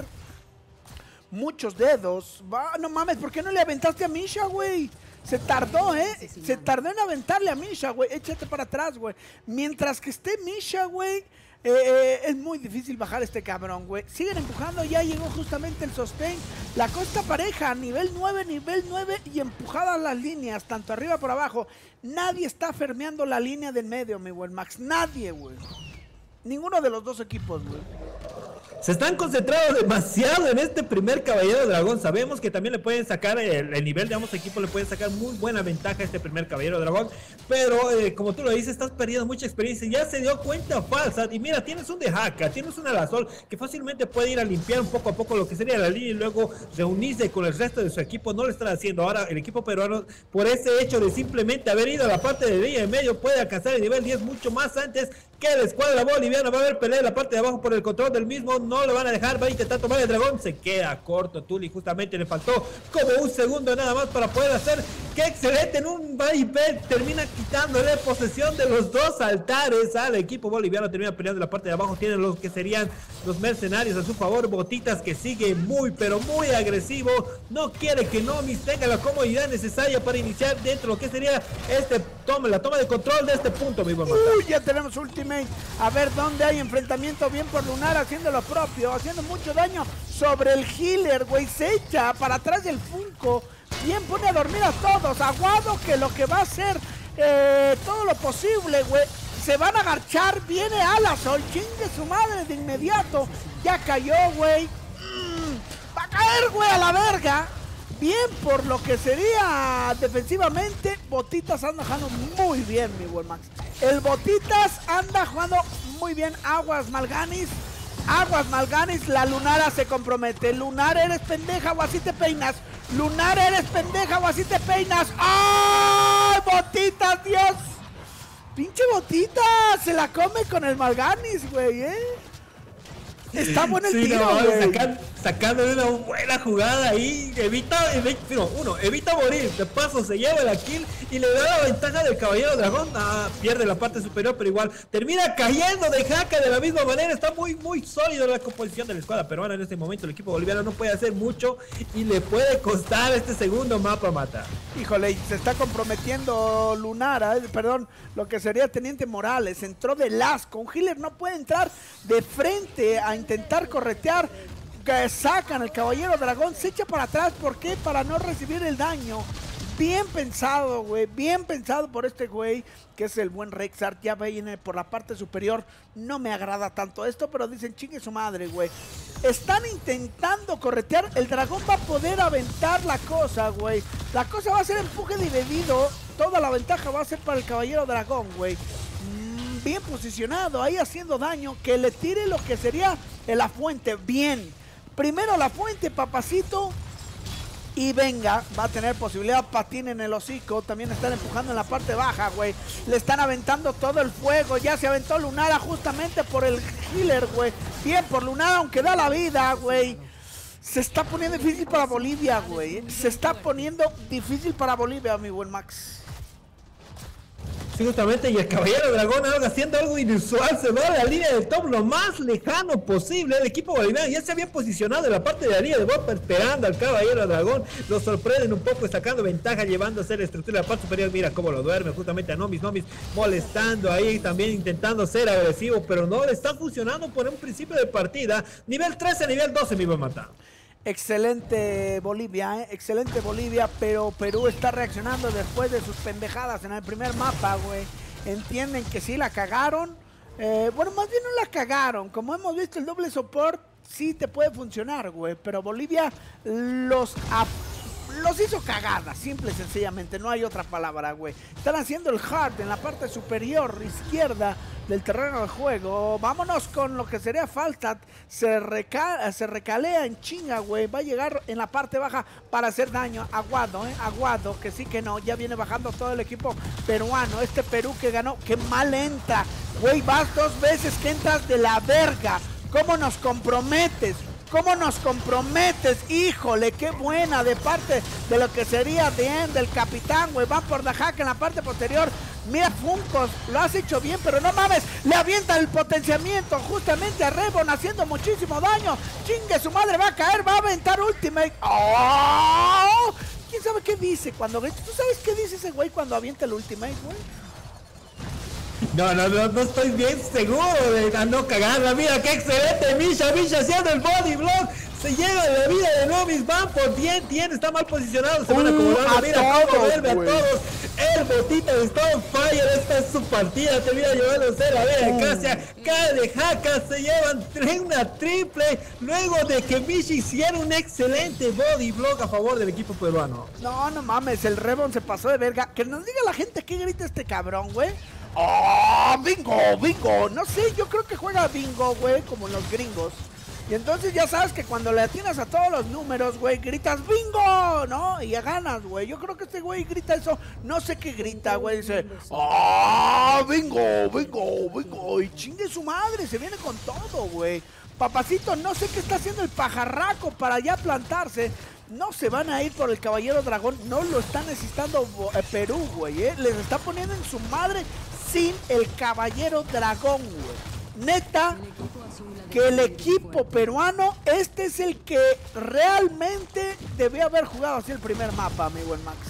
muchos dedos. Va, no mames, ¿por qué no le aventaste a Misha, güey? Se tardó, ¿eh? Se tardó en aventarle a Misha, güey. Échate para atrás, güey. Mientras que esté Misha, güey, eh, eh, es muy difícil bajar este cabrón, güey. Siguen empujando, ya llegó justamente el sustain. La costa pareja, nivel nueve, nivel nueve y empujadas las líneas, tanto arriba por abajo. Nadie está fermeando la línea del medio, mi buen Max. Nadie, güey. Ninguno de los dos equipos, güey. Se están concentrados demasiado en este primer Caballero Dragón. Sabemos que también le pueden sacar el, el nivel de ambos equipos, le pueden sacar muy buena ventaja a este primer Caballero Dragón. Pero eh, como tú lo dices, estás perdiendo mucha experiencia. Ya se dio cuenta falsa. Y mira, tienes un de Haka, tienes un Alasol que fácilmente puede ir a limpiar un poco a poco lo que sería la línea y luego reunirse con el resto de su equipo. No lo están haciendo. Ahora el equipo peruano, por ese hecho de simplemente haber ido a la parte de línea de medio, puede alcanzar el nivel diez mucho más antes que la escuadra boliviana. Va a haber pelea en la parte de abajo por el control del mismo. No lo van a dejar, va a intentar tomar el dragón, se queda corto Tuli, justamente le faltó como un segundo nada más para poder hacer qué excelente, en un va y ve, termina quitándole posesión de los dos altares al equipo boliviano, termina peleando en la parte de abajo, tienen los que serían los mercenarios a su favor, Botitas que sigue muy pero muy agresivo, no quiere que Nomis tenga la comodidad necesaria para iniciar dentro de lo que sería este toma, la toma de control de este punto, mi buen Mata. Uy, ya tenemos ultimate, a ver dónde hay enfrentamiento, bien por Lunar haciendo lo propio, haciendo mucho daño sobre el healer, güey, se echa para atrás del Funko, bien pone a dormir a todos, Aguado que lo que va a hacer eh, todo lo posible, güey, se van a agachar, viene Alasol, chingue su madre de inmediato, ya cayó, güey, mm, va a caer, güey, a la verga, bien por lo que sería defensivamente, Botitas anda jugando muy bien, mi buen Max, el Botitas anda jugando muy bien, Aguas Malganis, Aguas Malganis, la Lunara se compromete. Lunar, eres pendeja o así te peinas. Lunar, eres pendeja o así te peinas. ¡Ay, Botitas, Dios! Pinche Botitas, se la come con el Malganis, güey, ¿eh? Está bueno el sí, tiro, no, güey. sacan, sacando una buena jugada ahí, evita, evita no, uno, evita morir, de paso se lleva la kill y le da la ventaja del caballero dragón, ah, pierde la parte superior, pero igual termina cayendo de jaca de la misma manera, está muy muy sólido la composición de la escuadra peruana en este momento, el equipo boliviano no puede hacer mucho y le puede costar este segundo mapa Mata. Híjole, se está comprometiendo Lunara, eh, perdón, lo que sería Teniente Morales, entró de lasco, un healer no puede entrar de frente a intentar corretear, que sacan el caballero dragón, se echa para atrás, ¿por qué? Para no recibir el daño. Bien pensado, güey, bien pensado por este güey, que es el buen Rexart, ya viene por la parte superior, no me agrada tanto esto, pero dicen chingue su madre, güey. Están intentando corretear, el dragón va a poder aventar la cosa, güey. La cosa va a ser empuje dividido, toda la ventaja va a ser para el caballero dragón, güey. Bien posicionado, ahí haciendo daño, que le tire lo que sería la fuente, bien. Primero la fuente, papacito, y venga, va a tener posibilidad, patín en el hocico, también están empujando en la parte baja, güey. Le están aventando todo el fuego, ya se aventó Lunara justamente por el healer, güey. Bien por Lunara, aunque da la vida, güey. Se está poniendo difícil para Bolivia, güey. Se está poniendo difícil para Bolivia, mi buen Max. Sí, justamente, y el caballero dragón ahora haciendo algo inusual, se va a la línea de top lo más lejano posible. El equipo boliviano ya se había posicionado en la parte de la línea de bot esperando al caballero dragón, lo sorprenden un poco sacando ventaja, llevándose la estructura de la parte superior. Mira cómo lo duerme justamente a Nomis, Nomis molestando ahí, también intentando ser agresivo, pero no le está funcionando por un principio de partida. Nivel trece, nivel doce, mi buen Mata. Excelente Bolivia, ¿eh? Excelente Bolivia, pero Perú está reaccionando después de sus pendejadas en el primer mapa, güey. Entienden que sí la cagaron, eh, bueno, más bien no la cagaron, como hemos visto el doble support sí te puede funcionar, güey, pero Bolivia los los hizo cagadas, simple y sencillamente, no hay otra palabra, güey. Están haciendo el hard en la parte superior izquierda del terreno de juego. Vámonos con lo que sería Falstad. Se, reca se recalea en chinga, güey. Va a llegar en la parte baja para hacer daño. Aguado, eh. Aguado, que sí que no. Ya viene bajando todo el equipo peruano. Este Perú que ganó, que mal entra. Güey, vas dos veces que entras de la verga. ¿Cómo nos comprometes? ¿Cómo nos comprometes? Híjole, qué buena de parte de lo que sería bien del capitán, güey. Va por la hack en la parte posterior. Mira, Funkos, lo has hecho bien, pero no mames, le avienta el potenciamiento justamente a Rebon, haciendo muchísimo daño. Chingue, su madre va a caer, va a aventar ultimate. ¡Oh! ¿Quién sabe qué dice cuando... ¿Tú sabes qué dice ese güey cuando avienta el ultimate, güey? No, no, no, no estoy bien seguro de no cagarla. Mira qué excelente, Misha, Misha haciendo el body block. Se lleva la vida de Nomis, van por bien, tiene, está mal posicionado, se van acomodando. Uh, Mira todos, cómo vuelve wey. a todos. El Botita está on fire, esta es su partida, termina llevándose la vida de Casia. Cae de jaca, se llevan una triple luego de que Misha hiciera un excelente body block a favor del equipo peruano. No, no mames, el Rebon se pasó de verga. Que nos diga la gente qué grita este cabrón, güey. ¡Oh, bingo, bingo! No sé, yo creo que juega bingo, güey, como los gringos. Y entonces ya sabes que cuando le atinas a todos los números, güey, gritas bingo, ¿no? Y ya ganas, güey. Yo creo que este güey grita eso. No sé qué grita, güey. Dice, ¡oh, bingo, bingo, bingo! Y chingue su madre, se viene con todo, güey. Papacito, no sé qué está haciendo el pajarraco para ya plantarse. no se van a ir por el Caballero Dragón, no lo está necesitando eh, Perú, güey, ¿eh? Les está poniendo en su madre sin el Caballero Dragón, güey. Neta, que el equipo peruano, este es el que realmente debió haber jugado así el primer mapa, mi buen Max.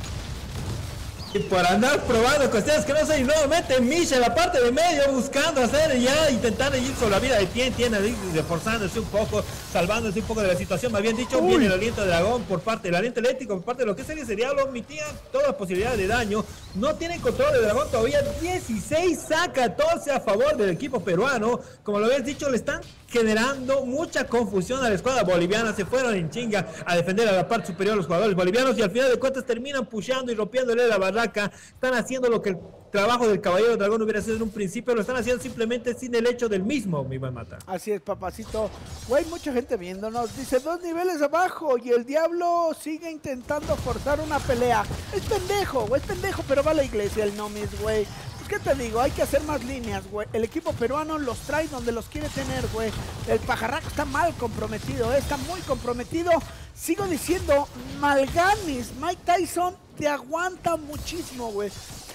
Y por andar probando cuestiones que no sé, y nuevamente Misha en la parte de medio buscando hacer ya, intentar ir sobre la vida de Tien, Tien reforzándose un poco, salvándose un poco de la situación, me habían dicho. Uy. Viene el aliento de dragón por parte del aliento eléctrico, por parte de lo que sería sería lo mitigan toda posibilidad de daño, no tienen control de dragón todavía, dieciséis a catorce a favor del equipo peruano, como lo habías dicho, le están generando mucha confusión a la escuadra boliviana, se fueron en chinga a defender a la parte superior los jugadores bolivianos y al final de cuentas terminan pusheando y rompiéndole la barraca, están haciendo lo que el trabajo del Caballero Dragón hubiera sido en un principio, lo están haciendo simplemente sin el hecho del mismo, mi buen Mata. Así es, papacito. Güey, mucha gente viéndonos, dice dos niveles abajo y el diablo sigue intentando forzar una pelea. Es pendejo, güey, es pendejo, pero va a la iglesia el Nomis, güey. ¿Qué te digo? Hay que hacer más líneas, güey. El equipo peruano los trae donde los quiere tener, güey. El pajarraco está mal comprometido, ¿eh? Está muy comprometido. Sigo diciendo, Malganis, Mike Tyson, te aguanta muchísimo, güey.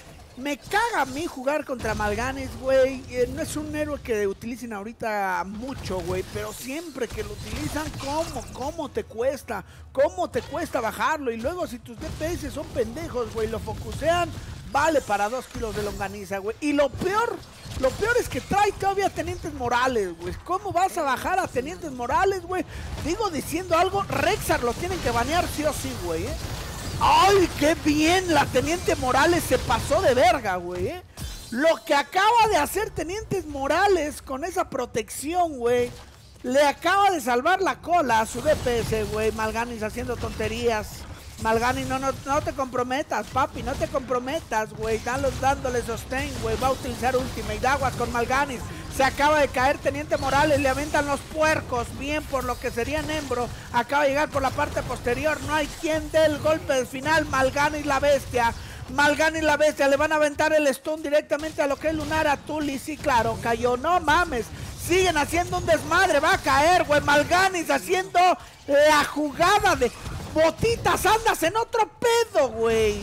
Me caga a mí jugar contra Malganis, güey. Eh, no es un héroe que utilicen ahorita mucho, güey. Pero siempre que lo utilizan, ¿cómo? ¿Cómo te cuesta? ¿Cómo te cuesta bajarlo? Y luego si tus D P S son pendejos, güey, lo focusean, vale para dos kilos de longaniza, güey. Y lo peor, lo peor es que trae todavía Tenientes Morales, güey. ¿Cómo vas a bajar a Tenientes Morales, güey? Digo diciendo algo, Rexar lo tienen que banear sí o sí, güey, ¿eh? ¡Ay, qué bien! La Teniente Morales se pasó de verga, güey, ¿eh? Lo que acaba de hacer Tenientes Morales con esa protección, güey. Le acaba de salvar la cola a su D P S, güey. Malganis haciendo tonterías. Malganis, no, no, no te comprometas, papi, no te comprometas, güey. Dándole sostén, güey. Va a utilizar Ultimate Aguas con Malganis. Se acaba de caer Teniente Morales, le aventan los puercos, bien por lo que sería Nembro. Acaba de llegar por la parte posterior, no hay quien dé el golpe del final. Malganis la bestia, Malganis la bestia, le van a aventar el stun directamente a lo que es Lunara. Tuli, sí, claro, cayó, no mames. Siguen haciendo un desmadre, va a caer, güey. Malganis haciendo la jugada de botitas, andas en otro pedo, güey.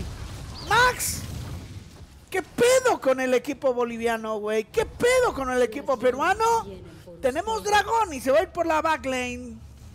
Max, ¿qué pedo con el equipo boliviano, güey? ¿Qué pedo con el equipo peruano? Tenemos dragón y se va a ir por la backlane.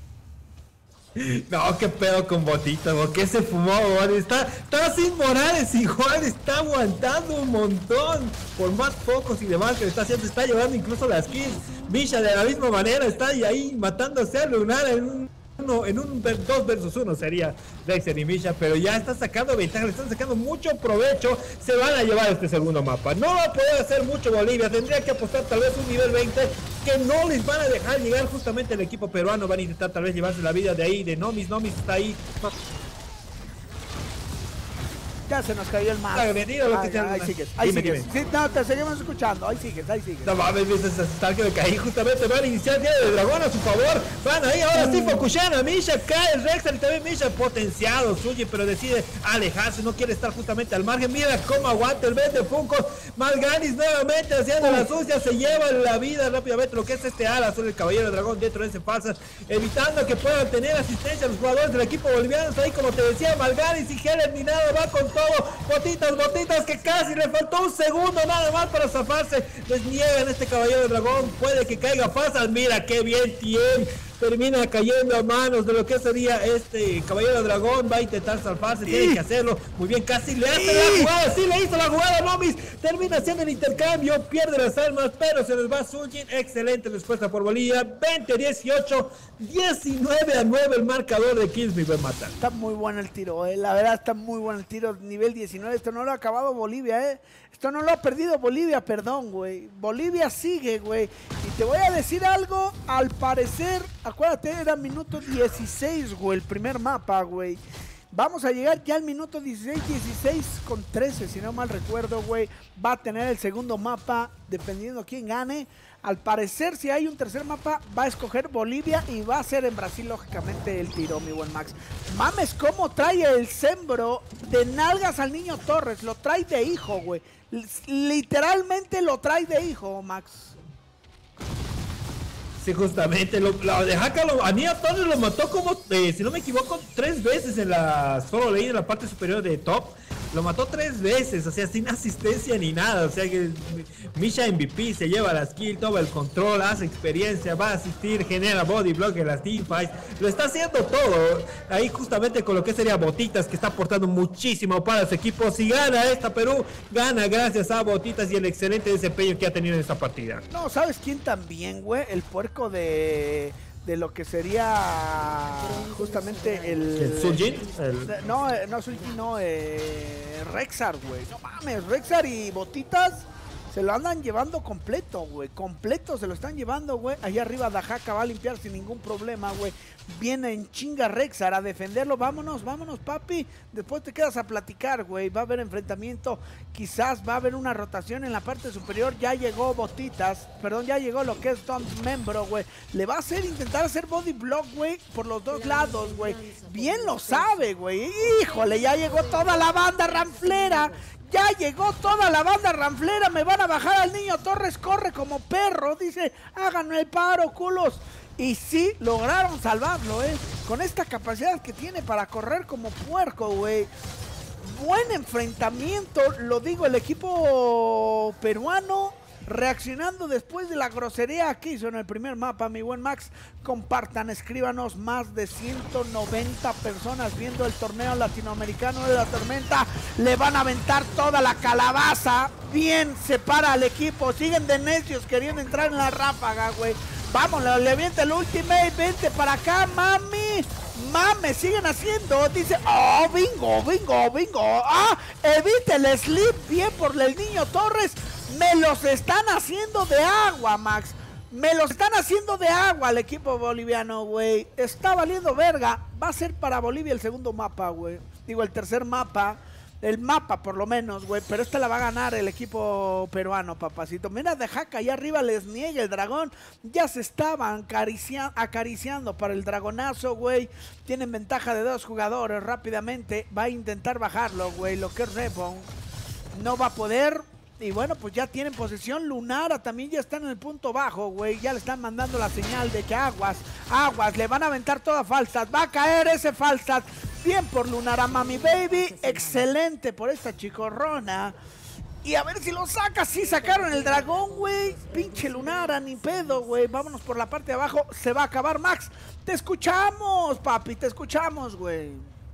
No, qué pedo con botitas, güey. ¿Qué se fumó, güey? Está, está sin Morales igual, está aguantando un montón. Por más focos y demás que le está haciendo, está llevando incluso las kills. Misha de la misma manera está ahí matándose a Lunar en un... Uno, en un dos versus uno sería Rexar y Misha, pero ya está sacando ventaja, le están sacando mucho provecho, se van a llevar este segundo mapa. No va a poder hacer mucho Bolivia, tendría que apostar tal vez un nivel veinte que no les van a dejar llegar justamente el equipo peruano, van a intentar tal vez llevarse la vida de ahí, de Nomis, Nomis está ahí. Ya se nos cayó el más. Ahí, ahí, ahí sigues, ahí dime, sigues. Dime. Sí, no, te seguimos escuchando, ahí sigues, ahí sigues. No mames, viste hasta que me caí justamente, van a iniciar el día de dragón a su favor. Van ahí, ahora sí, Fokushana, Misha, cae el Rexar y también Misha potenciado, suyo, pero decide alejarse, no quiere estar justamente al margen. Mira cómo aguanta el vende Funko. Malganis nuevamente haciendo la sucia, se lleva la vida rápidamente lo que es este ala, sobre el Caballero Dragón dentro de ese falsas, evitando que puedan tener asistencia los jugadores del equipo boliviano. Ahí, como te decía, Malganis y Heller ni nada, va con todo, botitas, botitas, que casi le faltó un segundo nada más para zafarse. Les niegan este Caballero de Dragón, puede que caiga fácil. Mira qué bien Tien termina cayendo a manos de lo que sería este Caballero de Dragón, va a intentar salvarse, tiene que hacerlo, muy bien, casi le hace la jugada, sí le hizo la jugada Nomis, termina haciendo el intercambio, pierde las almas, pero se les va Suljin. Excelente respuesta por Bolivia, veinte a dieciocho, diecinueve a nueve el marcador de kills, mi buen Mata. Está muy bueno el tiro, eh. La verdad está muy bueno el tiro, nivel diecinueve, esto no lo ha acabado Bolivia, eh. Esto no lo ha perdido Bolivia, perdón, güey. Bolivia sigue, güey. Y te voy a decir algo, al parecer, acuérdate, era minuto dieciséis, güey, el primer mapa, güey. Vamos a llegar ya al minuto dieciséis, dieciséis con trece, si no mal recuerdo, güey. Va a tener el segundo mapa, dependiendo quién gane. Al parecer, si hay un tercer mapa, va a escoger Bolivia y va a ser en Brasil, lógicamente, el tiro, mi buen Max. Mames, cómo trae el Sembro de nalgas al niño Torres. Lo trae de hijo, güey. Literalmente lo trae de hijo, Max. Sí, justamente, lo, lo de Haka, lo, a Nia Torres lo mató como, eh, si no me equivoco, tres veces en la, solo leí en la parte superior de top, lo mató tres veces, o sea, sin asistencia ni nada, o sea que Misha M V P se lleva la skill, toma el control, hace experiencia, va a asistir, genera body block en las teamfights, lo está haciendo todo, ahí justamente con lo que sería Botitas, que está aportando muchísimo para su equipo. Si gana esta Perú, gana gracias a Botitas y el excelente desempeño que ha tenido en esta partida. No, ¿sabes quién también, güey? El puerco de... de lo que sería justamente el... ¿El Suljin? El... No, eh, no, Suljin, no, eh, Rexar, güey. No mames, Rexar y Botitas se lo andan llevando completo, güey. Completo se lo están llevando, güey. Allá arriba Dajaka va a limpiar sin ningún problema, güey. Viene en chinga Rexar a defenderlo. Vámonos, vámonos, papi. Después te quedas a platicar, güey. Va a haber enfrentamiento. Quizás va a haber una rotación en la parte superior. Ya llegó Botitas. Perdón, ya llegó lo que es Tom Membro, güey. Le va a hacer, intentar hacer body block, güey, por los dos lados, güey. Bien lo sabe, güey. Híjole, ya llegó toda la banda ranflera. Ya llegó toda la banda ranflera, me van a bajar al niño Torres, corre como perro, dice, háganme el paro, culos. Y sí, lograron salvarlo, eh, con esta capacidad que tiene para correr como puerco, güey. Buen enfrentamiento, lo digo, el equipo peruano reaccionando después de la grosería que hizo en el primer mapa, mi buen Max. Compartan, escríbanos, más de ciento noventa personas viendo el torneo latinoamericano de la tormenta. Le van a aventar toda la calabaza. Bien, se para al equipo, siguen de necios queriendo entrar en la ráfaga, güey. Vamos, le, le avienta el ultimate, vente para acá, mami. Mame, siguen haciendo, dice, oh, bingo, bingo, bingo. Ah, evite el slip, bien por el niño Torres. Me los están haciendo de agua, Max. Me los están haciendo de agua al equipo boliviano, güey. Está valiendo verga. Va a ser para Bolivia el segundo mapa, güey. Digo, el tercer mapa. El mapa, por lo menos, güey. Pero este la va a ganar el equipo peruano, papacito. Mira, de Haka allá arriba les niega el dragón. Ya se estaban acaricia acariciando para el dragonazo, güey. Tienen ventaja de dos jugadores rápidamente. Va a intentar bajarlo, güey. Lo que es Rebon. No va a poder. Y bueno, pues ya tienen posesión. Lunara también ya está en el punto bajo, güey. Ya le están mandando la señal de que aguas, aguas, le van a aventar todas falsas. Va a caer ese falsas. Bien por Lunara, mami baby. Excelente por esta chicorrona. Y a ver si lo saca. Sí, sacaron el dragón, güey. Pinche Lunara, ni pedo, güey. Vámonos por la parte de abajo. Se va a acabar, Max. Te escuchamos, papi. Te escuchamos, güey.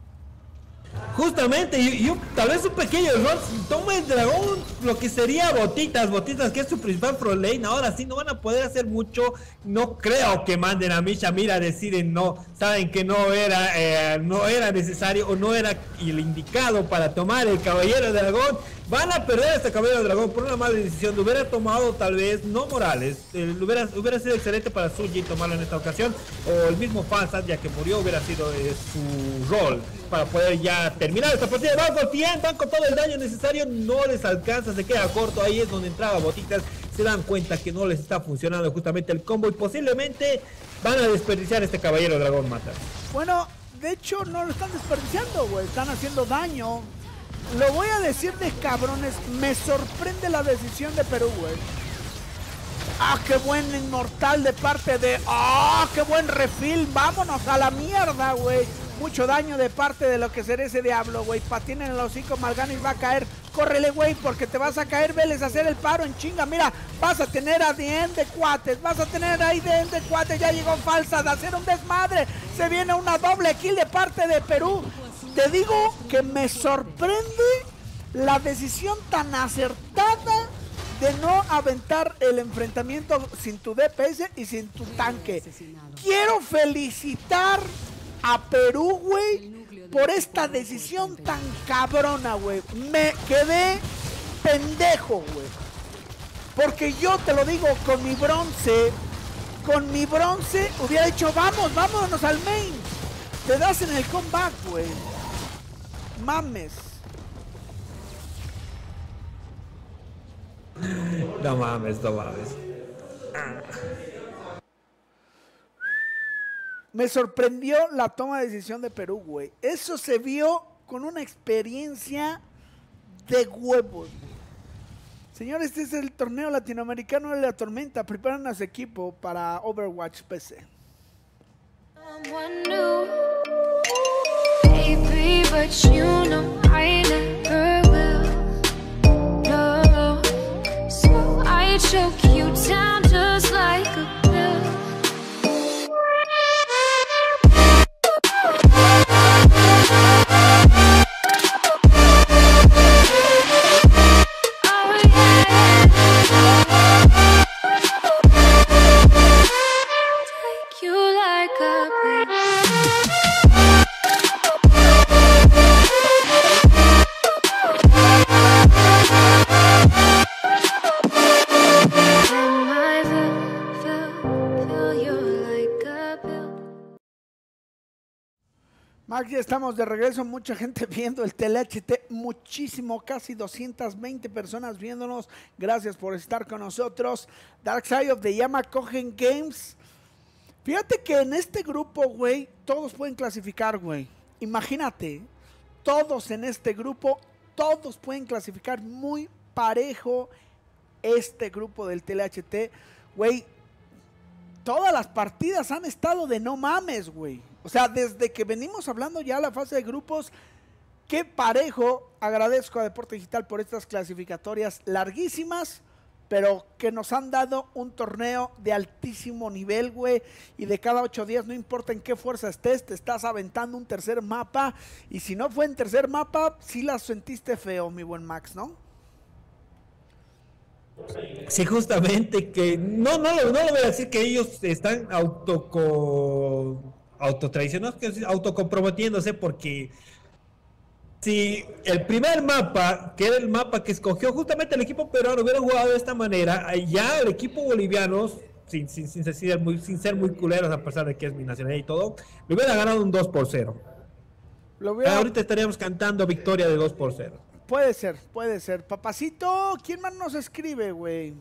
Justamente, y, y tal vez un pequeño error, toma el dragón, lo que sería Botitas, Botitas que es su principal pro lane, ahora sí no van a poder hacer mucho, no creo que manden a Misha, mira, deciden no, saben que no era, eh, no era necesario o no era el indicado para tomar el caballero dragón, van a perder este caballero dragón por una mala decisión, lo hubiera tomado tal vez, no Morales, eh, hubiera, hubiera sido excelente para Suji tomarlo en esta ocasión, o el mismo Falsat, ya que murió, hubiera sido eh, su rol para poder ya terminar esta partida. Van con cien, van con todo el daño necesario, no les alcanza, se queda corto. Ahí es donde entraba Botitas, se dan cuenta que no les está funcionando justamente el combo y posiblemente van a desperdiciar este caballero dragón mata. Bueno, de hecho no lo están desperdiciando, güey, están haciendo daño. Lo voy a decir de cabrones, me sorprende la decisión de Perú, güey. Ah, qué buen inmortal de parte de... Ah, qué buen refill, vámonos a la mierda, güey. Mucho daño de parte de lo que será ese diablo, güey. Patina en el hocico, Malganis va a caer. Córrele, güey, porque te vas a caer. Veles a hacer el paro en chinga. Mira, vas a tener a Dien de cuates. Vas a tener ahí Dien de cuates. Ya llegó Falsa de hacer un desmadre. Se viene una doble kill de parte de Perú. Te digo que me sorprende la decisión tan acertada de no aventar el enfrentamiento sin tu D P S y sin tu tanque. Quiero felicitar a Perú, güey, por esta decisión tan cabrona, güey. Me quedé pendejo, güey. Porque yo te lo digo, con mi bronce, con mi bronce, hubiera dicho, vamos, vámonos al main. Te das en el comeback, güey. Mames. No mames, no mames. Me sorprendió la toma de decisión de Perú, güey. Eso se vio con una experiencia de huevos, güey. Señores, este es el torneo latinoamericano de la tormenta. Preparan a su equipo para Overwatch P C. Someone new, baby, but you know I never will. No, so I choke you down just like a pill. Max, ya estamos de regreso, mucha gente viendo el T L H T, muchísimo, casi doscientas veinte personas viéndonos, gracias por estar con nosotros. Dark Side of the Yama Cogen Games, fíjate que en este grupo, güey, todos pueden clasificar, güey, imagínate, todos en este grupo, todos pueden clasificar muy parejo este grupo del T L H T, güey, todas las partidas han estado de no mames, güey. O sea, desde que venimos hablando ya la fase de grupos, qué parejo. Agradezco a Deporte Digital por estas clasificatorias larguísimas, pero que nos han dado un torneo de altísimo nivel, güey. Y de cada ocho días, no importa en qué fuerza estés, te estás aventando un tercer mapa. Y si no fue en tercer mapa, sí la sentiste feo, mi buen Max, ¿no? Sí, justamente que no, no, no, no lo voy a decir que ellos están autoco... autotradicionados, que autocomprometiéndose, porque si el primer mapa, que era el mapa que escogió justamente el equipo peruano, hubiera jugado de esta manera, ya el equipo boliviano, sin, sin, sin, ser, muy, sin ser muy culeros, a pesar de que es mi nacionalidad y todo, le hubiera ganado un dos por cero. Lo hubiera... Ahorita estaríamos cantando victoria de dos por cero. Puede ser, puede ser. Papacito, ¿quién más nos escribe, güey?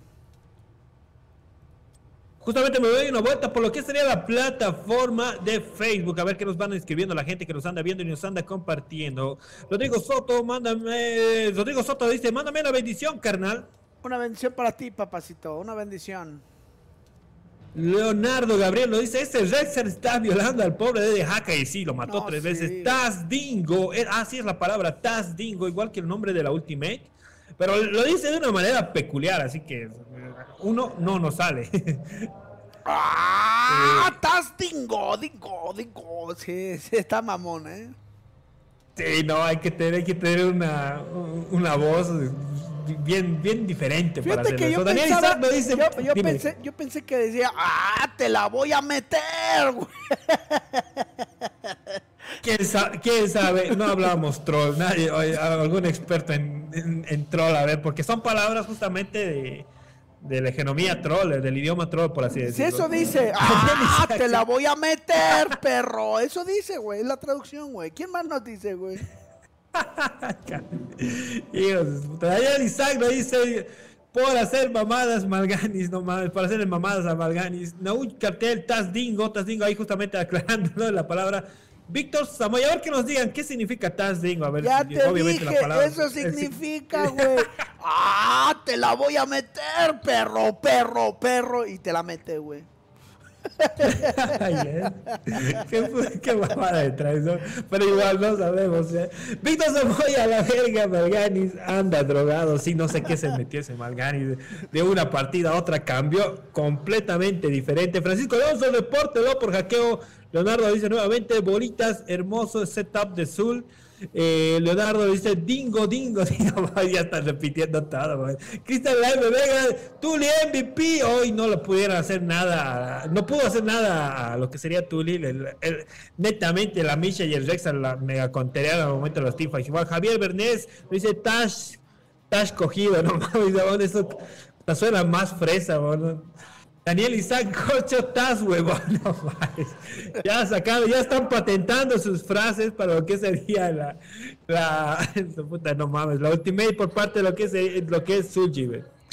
Justamente me doy una vuelta por lo que sería la plataforma de Facebook, a ver qué nos van escribiendo la gente que nos anda viendo y nos anda compartiendo. Rodrigo Soto, mándame, Rodrigo Soto dice, mándame una bendición, carnal. Una bendición para ti, papacito, una bendición. Leonardo Gabriel lo dice, este Rexer está violando al pobre de Haka y sí, lo mató no, tres sí. veces. Taz Dingo, ah, sí es la palabra Taz Dingo, igual que el nombre de la Ultimate. Pero lo dice de una manera peculiar, así que uno no nos sale. ¡Ah! ¡Taz Dingo! Dingo, Dingo. Sí, sí, está mamón, ¿eh? Sí, no, hay que tener, hay que tener una, una voz bien, bien diferente. Fíjate para hacer que eso. Yo Daniel pensaba, Isaac lo dice. Yo, yo, pensé, yo pensé que decía, ¡ah! ¡Te la voy a meter, güey! ¿Quién sabe? ¿Quién sabe? No hablamos troll, nadie, algún experto en, en, en troll, a ver, porque son palabras justamente de, de la economía troll, del idioma troll, por así decirlo. Si eso dice, ¡ah! ¡Te la voy a meter, perro! Eso dice, güey, es la traducción, güey. ¿Quién más nos dice, güey? Daniel Isaac lo dice, por hacer mamadas Malganis, no mames, para hacer mamadas a Malganis. Naúl Cartel, Taz Dingo, Taz Dingo, ahí justamente aclarándolo la palabra. Víctor Samoy, a ver que nos digan qué significa Taz Dingo. A ver, ya te obviamente dije, la palabra, eso significa, güey. ¡Ah! Te la voy a meter, perro, perro, perro. Y te la mete, güey. qué, qué mamada de traición, pero igual no sabemos, ¿eh? Víctor Samoy a la verga, Malganis anda drogado, sí, no sé qué se metió ese Malganis de una partida a otra, cambió completamente diferente. Francisco Alonso, repórtelo por hackeo. Leonardo dice nuevamente, bolitas, hermoso setup de Zul. Eh, Leonardo dice, dingo, dingo, dingo. Ya están repitiendo todo. Cristian Laime Vega, Tuli M V P. Hoy no lo pudieron hacer nada, no pudo hacer nada a lo que sería Tuli. El, el, netamente la Misha y el Rex la mega conterearon al momento de los teamfights. Igual Javier Bernés dice, Tash, Tash cogido, no mames, eso suena más fresa, ¿no? Daniel Isaac, Corcho, Taz, huevón, no mames. Ya sacaron, ya están patentando sus frases para lo que sería la, la, puta, no mames, la ultimate por parte de lo que es, lo que es Suji, güey.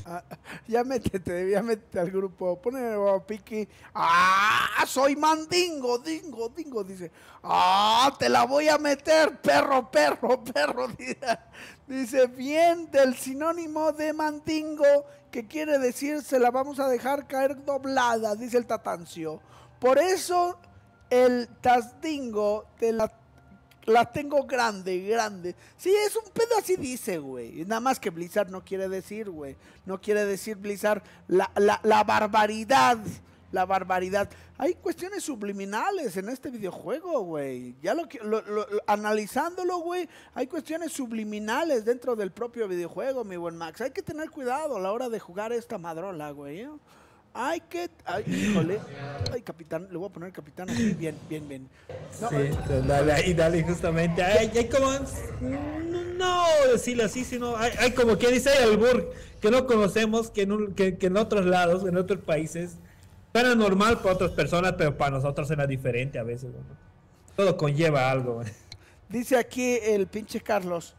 Ah, ya métete, ya métete al grupo. Pone a Piki. ¡Ah! Soy mandingo, dingo, dingo. Dice. ¡Ah! Te la voy a meter, perro, perro, perro. Dice, bien del sinónimo de mandingo, que quiere decir se la vamos a dejar caer doblada, dice el Tatancio. Por eso el Tasdingo te la La tengo grande, grande. Sí, es un pedo así dice, güey. Nada más que Blizzard no quiere decir, güey. No quiere decir Blizzard la, la, la barbaridad. La barbaridad. Hay cuestiones subliminales en este videojuego, güey. Ya lo, lo, lo, lo analizándolo, güey. Hay cuestiones subliminales dentro del propio videojuego, mi buen Max. Hay que tener cuidado a la hora de jugar esta madrola, güey. ¿eh? Hay que... Ay, híjole. Ay, capitán. Le voy a poner capitán aquí. Bien, bien, bien. No, sí, dale ahí, dale, justamente. Hay, hay como... No decirlo así, sino... Hay, hay como que dice hay albur que no conocemos, que en, que, que en otros lados, en otros países, suena normal para otras personas, pero para nosotros era diferente a veces. ¿no? Todo conlleva algo. ¿no? Dice aquí el pinche Carlos.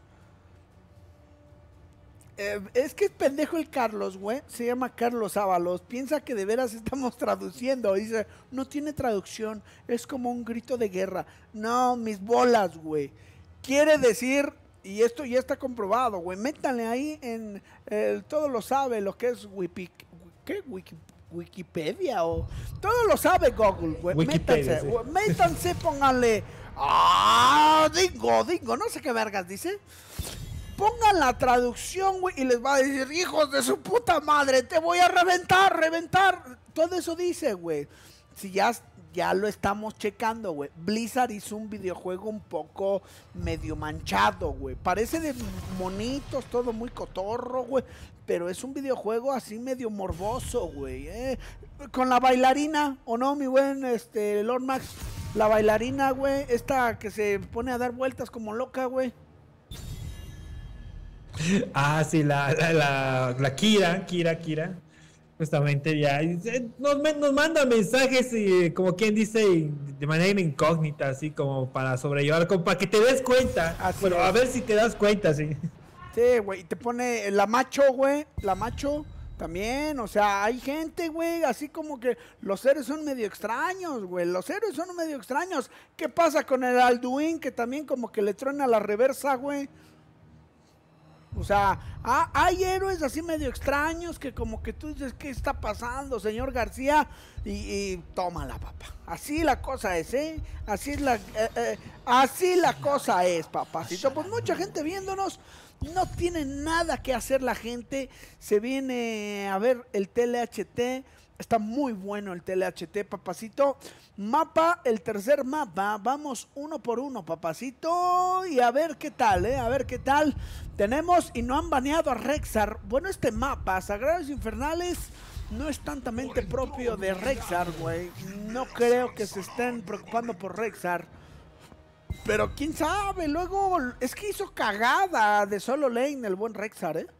Eh, es que es pendejo el Carlos, güey. Se llama Carlos Ábalos. Piensa que de veras estamos traduciendo. Dice, no tiene traducción. Es como un grito de guerra. No, mis bolas, güey. Quiere decir, y esto ya está comprobado, güey. Métanle ahí en... Eh, todo lo sabe lo que es Wiki, ¿qué? Wiki, Wikipedia o... Todo lo sabe Google, güey. Métanse, sí. métanse, pónganle... Ah, dingo, dingo. No sé qué vergas dice. Pongan la traducción, güey, y les va a decir, hijos de su puta madre, te voy a reventar, reventar. Todo eso dice, güey. Si ya, ya lo estamos checando, güey. Blizzard hizo un videojuego un poco medio manchado, güey. Parece de monitos, todo muy cotorro, güey. Pero es un videojuego así medio morboso, güey. ¿eh? Con la bailarina, ¿o no, mi buen este, Lord Max? La bailarina, güey, esta que se pone a dar vueltas como loca, güey. Ah, sí, la, la, la, la Kira, Kira, Kira. Justamente ya. Nos, nos manda mensajes y como quien dice de manera incógnita, así como para sobrellevar, como para que te des cuenta. Así bueno, es. A ver si te das cuenta, sí. Sí, güey, te pone la macho, güey, la macho también, o sea, hay gente, güey, así como que los héroes son medio extraños, güey, los héroes son medio extraños. ¿Qué pasa con el Alduin que también como que le truena la reversa, güey? O sea, ah, hay héroes así medio extraños que como que tú dices, ¿qué está pasando, señor García? Y, y tómala, papá. Así la cosa es, ¿eh? Así es la, eh, eh, así la cosa es, papacito. Pues mucha gente viéndonos, no tiene nada que hacer la gente. Se viene a ver el T L H T. Está muy bueno el T L H T, papacito. Mapa, el tercer mapa. Vamos uno por uno, papacito. Y a ver qué tal, ¿eh? A ver qué tal. Tenemos y no han baneado a Rexar. Bueno, este mapa, Sagrados Infernales, no es tantamente propio de Rexar, güey. No creo que se estén preocupando por Rexar. Pero quién sabe, luego es que hizo cagada de solo lane el buen Rexar, ¿eh?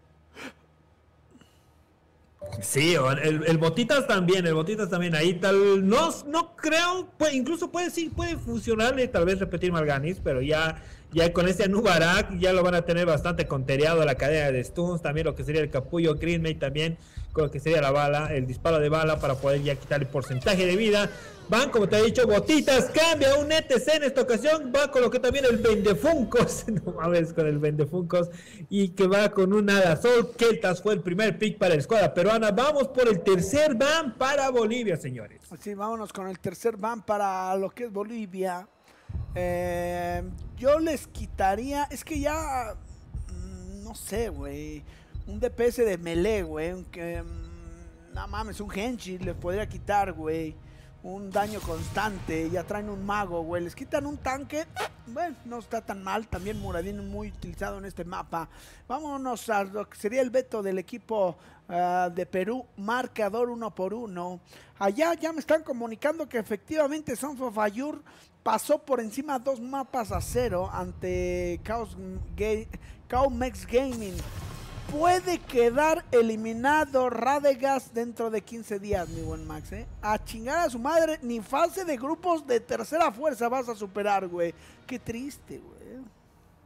Sí, el, el Botitas también, el Botitas también, ahí tal, no, no creo, pues, incluso puede, sí, puede funcionarle, tal vez repetir Malganis, pero ya, ya con este Anubarak ya lo van a tener bastante contereado la cadena de stuns, también lo que sería el capullo, Greenmate también, con lo que sería la bala, el disparo de bala para poder ya quitar el porcentaje de vida. Van, como te he dicho, Botitas cambia un E T C en esta ocasión, va con lo que también el Vendefuncos, no mames con el Vendefuncos, y que va con un Adazol. Keltas fue el primer pick para la escuadra peruana. Vamos por el tercer ban para Bolivia, señores. Sí, vámonos con el tercer ban para lo que es Bolivia. Eh, yo les quitaría, es que ya, no sé, güey, un D P S de melee, güey, que, no mames, un Genji les podría quitar, güey. Un daño constante, ya traen un mago, güey, les quitan un tanque, bueno, no está tan mal, también Muradin muy utilizado en este mapa. Vámonos a lo que sería el veto del equipo uh, de Perú, marcador uno por uno. Allá ya me están comunicando que efectivamente Sons of Ayur pasó por encima dos mapas a cero ante Chaos Ga Caumex Gaming. Puede quedar eliminado Radegast dentro de quince días, mi buen Max, ¿eh? A chingar a su madre, ni fase de grupos de tercera fuerza vas a superar, güey. Qué triste, güey.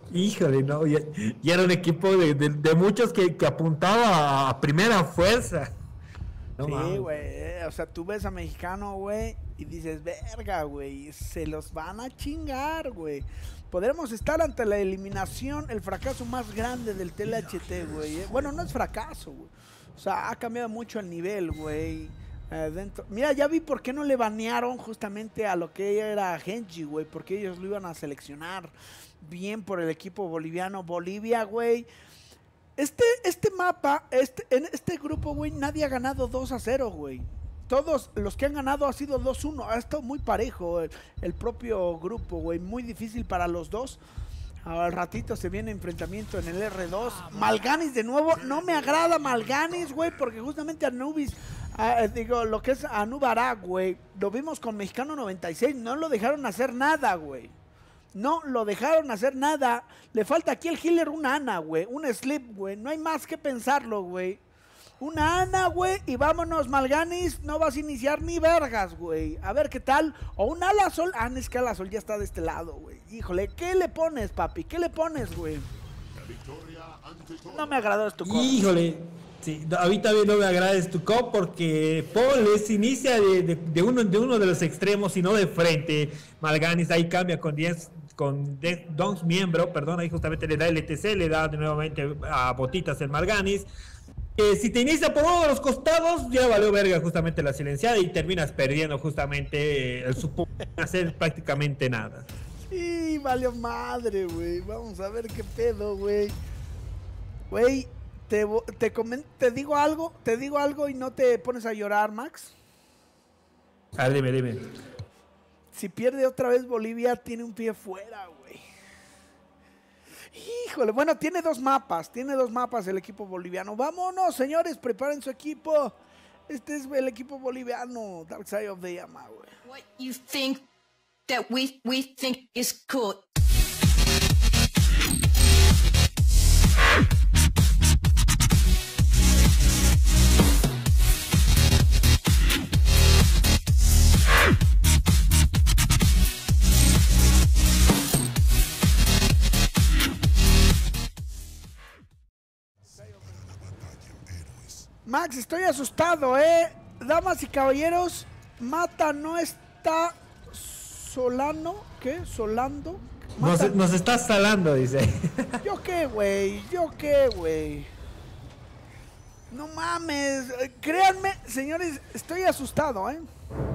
Híjole, no, y, y era un equipo de, de, de muchos que, que apuntaba a primera fuerza. No sí, güey, o sea, tú ves a Mexicano, güey, y dices, verga, güey, se los van a chingar, güey. Podremos estar ante la eliminación, el fracaso más grande del T L H T, güey. Bueno, no es fracaso, güey. O sea, ha cambiado mucho el nivel, güey. Eh, dentro. Mira, ya vi por qué no le banearon justamente a lo que era Genji, güey, porque ellos lo iban a seleccionar bien por el equipo boliviano. Bolivia, güey. Este, este mapa, este, en este grupo, güey, nadie ha ganado dos a cero, güey. Todos los que han ganado ha sido dos uno. Ha estado muy parejo el, el propio grupo, güey. Muy difícil para los dos. Al ratito se viene enfrentamiento en el R dos. Malganis de nuevo. No me agrada Malganis, güey, porque justamente Anubis, uh, digo, lo que es Anubarak, güey, lo vimos con Mexicano noventa y seis. No lo dejaron hacer nada, güey. No lo dejaron hacer nada. Le falta aquí el healer una Ana, güey. Un sleep, güey. No hay más que pensarlo, güey. Una Ana, güey, y vámonos, Malganis, no vas a iniciar ni vergas, güey. A ver qué tal. O un Alasol. Ah, es que Alasol ya está de este lado, güey. Híjole, ¿qué le pones, papi? ¿Qué le pones, güey? No me agradó tu cop. Híjole, sí, a mí también no me agrada tu cop porque Paul se inicia de, de, de, uno, de uno de los extremos y no de frente. Malganis ahí cambia con diez. Con Don's miembro, perdón, ahí justamente le da el L T C, le da de nuevamente a botitas el Malganis. Eh, si te inicia por uno de los costados, ya valió verga justamente la silenciada y terminas perdiendo justamente eh, el supo hacer prácticamente nada. Sí, valió madre, güey. Vamos a ver qué pedo, güey. Güey, te, te, te digo algo, te digo algo y no te pones a llorar, Max. A ver, dime, dime. Si pierde otra vez Bolivia, tiene un pie fuera, güey. Híjole, bueno, tiene dos mapas, tiene dos mapas el equipo boliviano. Vámonos, señores, preparen su equipo. Este es el equipo boliviano, Dark Side of the Yama, güey. What you think that we we think is cool. Max, estoy asustado, eh. Damas y caballeros, Mata no está Solano, ¿qué? Solando. Nos, nos estás salando, dice. ¿Yo qué, güey? ¿Yo qué, güey? No mames. Créanme, señores, estoy asustado, eh.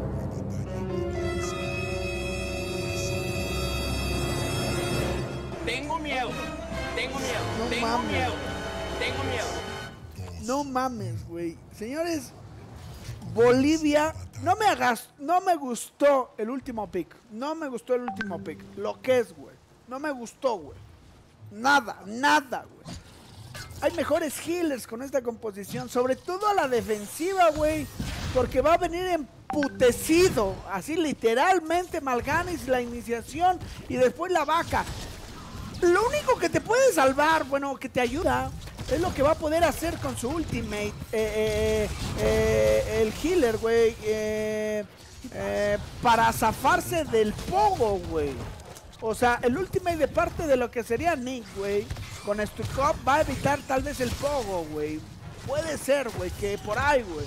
Tengo miedo, tengo miedo, No tengo mames. miedo, tengo miedo. No mames, güey. Señores, Bolivia, no me hagas, no me gustó el último pick. No me gustó el último pick. Lo que es, güey. No me gustó, güey. Nada, nada, güey. Hay mejores healers con esta composición, sobre todo a la defensiva, güey. Porque va a venir emputecido, así literalmente Malganis, la iniciación y después la vaca. Lo único que te puede salvar, bueno, que te ayuda, es lo que va a poder hacer con su ultimate, eh, eh, eh, el healer, güey, eh, eh, para zafarse del pogo, güey. O sea, el ultimate de parte de lo que sería Nick, güey, con Stukov va a evitar tal vez el pogo, güey. Puede ser, güey, que por ahí, güey.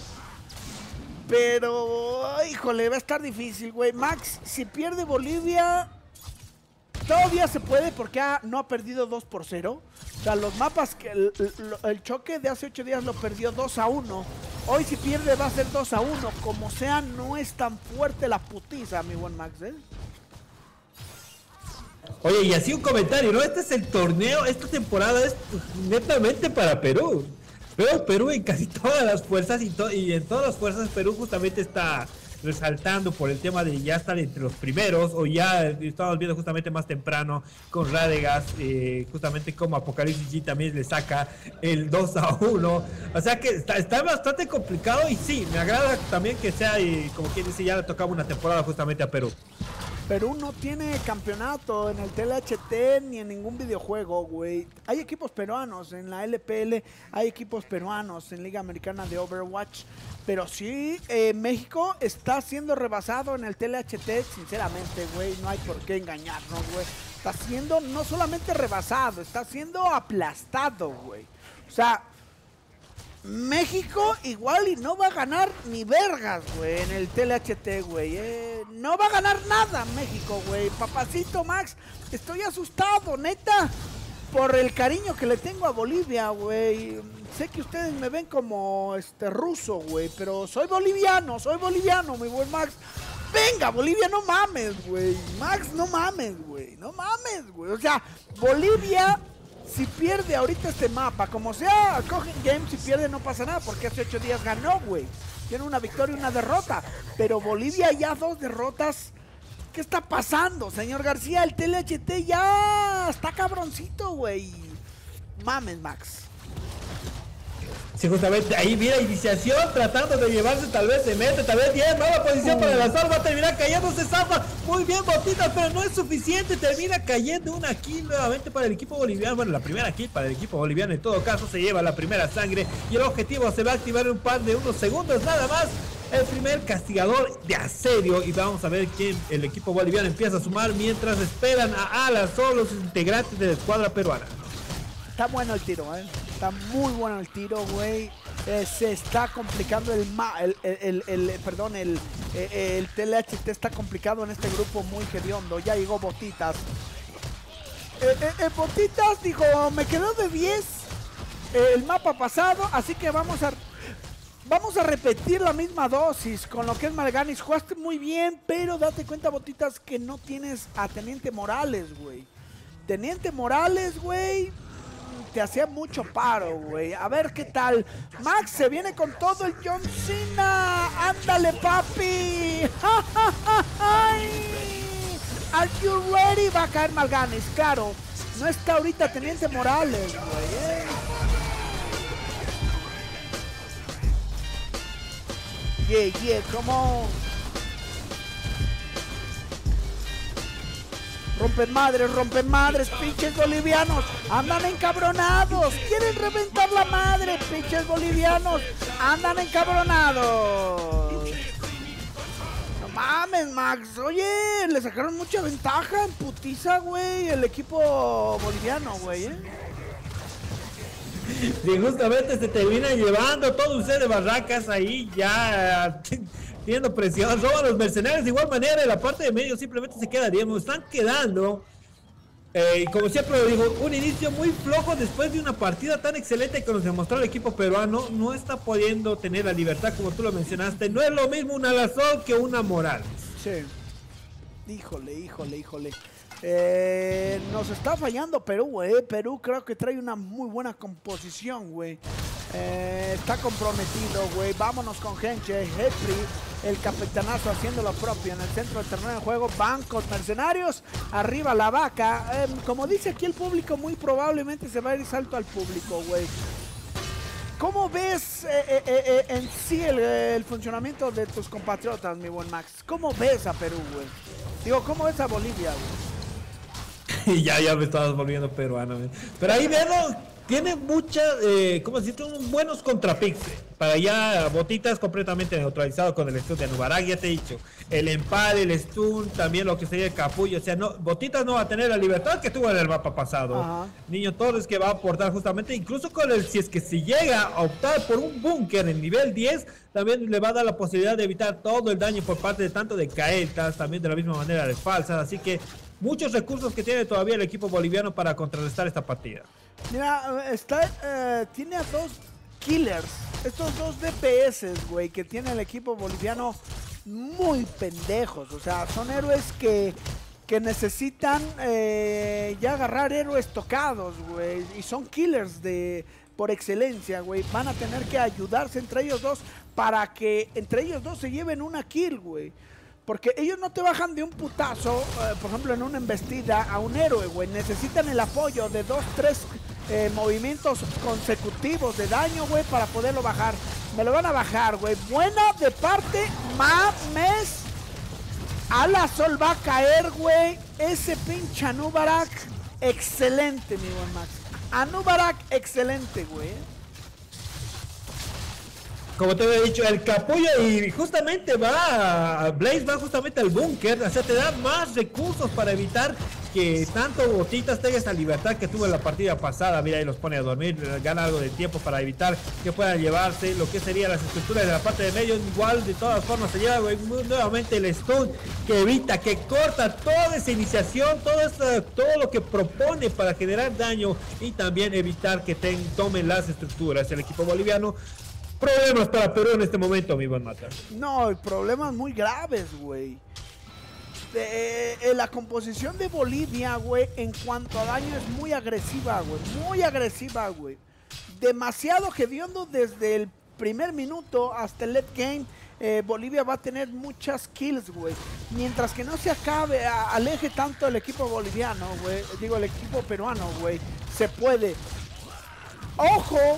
Pero, híjole, va a estar difícil, güey. Max, si pierde Bolivia, todavía se puede porque ha, no ha perdido dos por cero. O sea, los mapas, que el, el, el choque de hace ocho días lo perdió dos a uno. Hoy si pierde va a ser dos a uno. Como sea, no es tan fuerte la putiza, mi buen Max, ¿eh? Oye, y así un comentario, ¿no? Este es el torneo, esta temporada es netamente para Perú. Veo Perú en casi todas las fuerzas y, to y en todas las fuerzas Perú justamente está resaltando por el tema de ya estar entre los primeros, o ya estamos viendo justamente más temprano con Radegas, eh, justamente como Apocalipsis G también le saca el dos a uno, o sea que está, está bastante complicado y sí, me agrada también que sea, eh, como quien dice, ya le tocaba una temporada justamente a Perú. Perú no tiene campeonato en el T L H T ni en ningún videojuego, güey. Hay equipos peruanos en la L P L, hay equipos peruanos en Liga Americana de Overwatch, pero sí, eh, México está siendo rebasado en el T L H T, sinceramente, güey, no hay por qué engañarnos, güey. está siendo no solamente rebasado, está siendo aplastado, güey. O sea, México igual y no va a ganar ni vergas, güey, en el T L H T, güey. Eh, no va a ganar nada México, güey. Papacito Max, estoy asustado, neta, por el cariño que le tengo a Bolivia, güey. Sé que ustedes me ven como este ruso, güey, pero soy boliviano, soy boliviano, mi buen Max. Venga, Bolivia, no mames, güey. Max, no mames, güey. No mames, güey. O sea, Bolivia, si pierde ahorita este mapa, como sea, cogen game, si pierde no pasa nada, porque hace ocho días ganó, güey. Tiene una victoria y una derrota. Pero Bolivia ya dos derrotas. ¿Qué está pasando, señor García? El T L H T ya está cabroncito, güey. Mames, Max. Sí, justamente ahí viene iniciación, tratando de llevarse, tal vez se mete, tal vez bien, nueva posición uh. para el azar, va a terminar cayendo, se zafa, muy bien Botitas, pero no es suficiente, termina cayendo una kill nuevamente para el equipo boliviano, bueno, la primera kill para el equipo boliviano, en todo caso se lleva la primera sangre, y el objetivo se va a activar en un par de unos segundos nada más, el primer castigador de asedio, y vamos a ver quién el equipo boliviano empieza a sumar, mientras esperan a Alas, son los integrantes de la escuadra peruana. Está bueno el tiro, eh. Está muy bueno el tiro, güey. Eh, se está complicando el, ma el, el, el, el perdón, el, el, el T L H T está complicado en este grupo muy hediondo. Ya llegó Botitas. Eh, eh, eh, Botitas dijo, me quedó de diez eh, el mapa pasado, así que vamos a vamos a repetir la misma dosis con lo que es Malganis. Jugaste muy bien, pero date cuenta, Botitas, que no tienes a Teniente Morales, güey. Teniente Morales, güey, te hacía mucho paro, güey. A ver qué tal. Max se viene con todo el John Cena. Ándale, papi. Are you ready? Va a caer Malganis, claro. No está ahorita Teniente Morales, güey. ¿eh? Yeah, yeah, come on. Rompen madres, rompen madres, pinches bolivianos, andan encabronados, quieren reventar la madre, pinches bolivianos, andan encabronados. No mames, Max, oye, le sacaron mucha ventaja en putiza, güey, el equipo boliviano, güey, ¿eh? Y justamente se termina llevando todo usted de barracas ahí, ya teniendo presión, roban los mercenarios de igual manera, en la parte de medio simplemente se queda, digamos, están quedando, eh, como siempre lo digo, un inicio muy flojo después de una partida tan excelente que nos demostró el equipo peruano, no está pudiendo tener la libertad como tú lo mencionaste, no es lo mismo una Alazón que una Morales. Sí, híjole, híjole, híjole. Eh, nos está fallando Perú, güey. Perú creo que trae una muy buena composición, güey. Eh, está comprometido, güey. Vámonos con Genche, Hetri, el capitanazo haciendo lo propio en el centro del terreno de juego. Bancos mercenarios, arriba la vaca. Eh, como dice aquí el público, muy probablemente se va a ir salto al público, güey. ¿Cómo ves eh, eh, eh, en sí el, el funcionamiento de tus compatriotas, mi buen Max? ¿Cómo ves a Perú, güey? Digo, ¿cómo ves a Bolivia, güey? Y ya, ya me estabas volviendo peruano, man. Pero ahí vemos, tiene muchas, eh, ¿cómo decirte? Buenos contrapixes. Para allá, Botitas completamente neutralizado con el stun de Anubarak, ya te he dicho. El empate, el stun, también lo que sería el capullo. O sea, no, Botitas no va a tener la libertad que tuvo en el mapa pasado. Ajá. Niño Torres que va a aportar justamente, incluso con el, si es que si llega a optar por un búnker en nivel diez, también le va a dar la posibilidad de evitar todo el daño por parte de tanto de caetas, también de la misma manera de falsas. Así que muchos recursos que tiene todavía el equipo boliviano para contrarrestar esta partida. Mira, está, uh, tiene a dos killers, estos dos D P S, güey, que tiene el equipo boliviano muy pendejos. O sea, son héroes que, que necesitan eh, ya agarrar héroes tocados, güey. Y son killers de por excelencia, güey. Van a tener que ayudarse entre ellos dos para que entre ellos dos se lleven una kill, güey. Porque ellos no te bajan de un putazo, eh, por ejemplo, en una embestida a un héroe, güey. Necesitan el apoyo de dos, tres eh, movimientos consecutivos de daño, güey, para poderlo bajar. Me lo van a bajar, güey. Buena de parte, mames. Alasol va a caer, güey. Ese pinche Anubarak, excelente, mi buen Max. Anubarak, excelente, güey. Como te había dicho, el capullo y justamente va, Blaze va justamente al búnker, o sea, te da más recursos para evitar que tanto Botitas tenga esa libertad que tuvo en la partida pasada. Mira, ahí los pone a dormir, gana algo de tiempo para evitar que puedan llevarse lo que serían las estructuras de la parte de medio. Igual, de todas formas, se lleva güey, nuevamente el stun que evita, que corta toda esa iniciación, todo, eso, todo lo que propone para generar daño y también evitar que ten, tomen las estructuras. El equipo boliviano, problemas para Perú en este momento, mi buen Mata. No, hay problemas muy graves, güey. Eh, eh, la composición de Bolivia, güey, en cuanto a daño es muy agresiva, güey. Muy agresiva, güey. Demasiado hediondo desde el primer minuto hasta el late game. Eh, Bolivia va a tener muchas kills, güey. Mientras que no se acabe, a, aleje tanto el equipo boliviano, güey. Digo, el equipo peruano, güey. Se puede. ¡Ojo!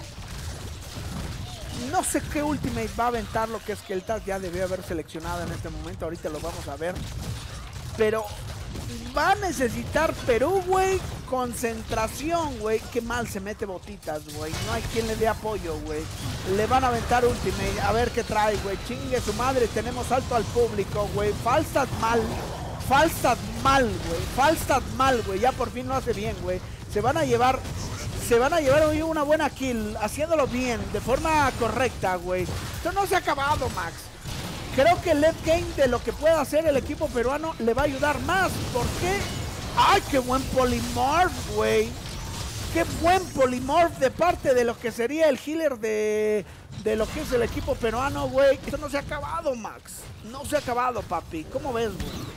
No sé qué ultimate va a aventar lo que es que el Taz ya debió haber seleccionado en este momento. Ahorita lo vamos a ver. Pero va a necesitar Perú, güey, concentración, güey. Qué mal se mete Botitas, güey. No hay quien le dé apoyo, güey. Le van a aventar ultimate. A ver qué trae, güey. Chingue su madre. Tenemos alto al público, güey. Falstad mal. Falstad mal, güey. Falstad mal, güey. Ya por fin lo hace bien, güey. Se van a llevar... Se van a llevar hoy una buena kill. Haciéndolo bien. De forma correcta, güey. Esto no se ha acabado, Max. Creo que el late game de lo que pueda hacer el equipo peruano le va a ayudar más. ¿Por qué? ¡Ay, qué buen polymorph, güey! ¡Qué buen polymorph de parte de lo que sería el healer de, de lo que es el equipo peruano, güey! Esto no se ha acabado, Max. No se ha acabado, papi. ¿Cómo ves,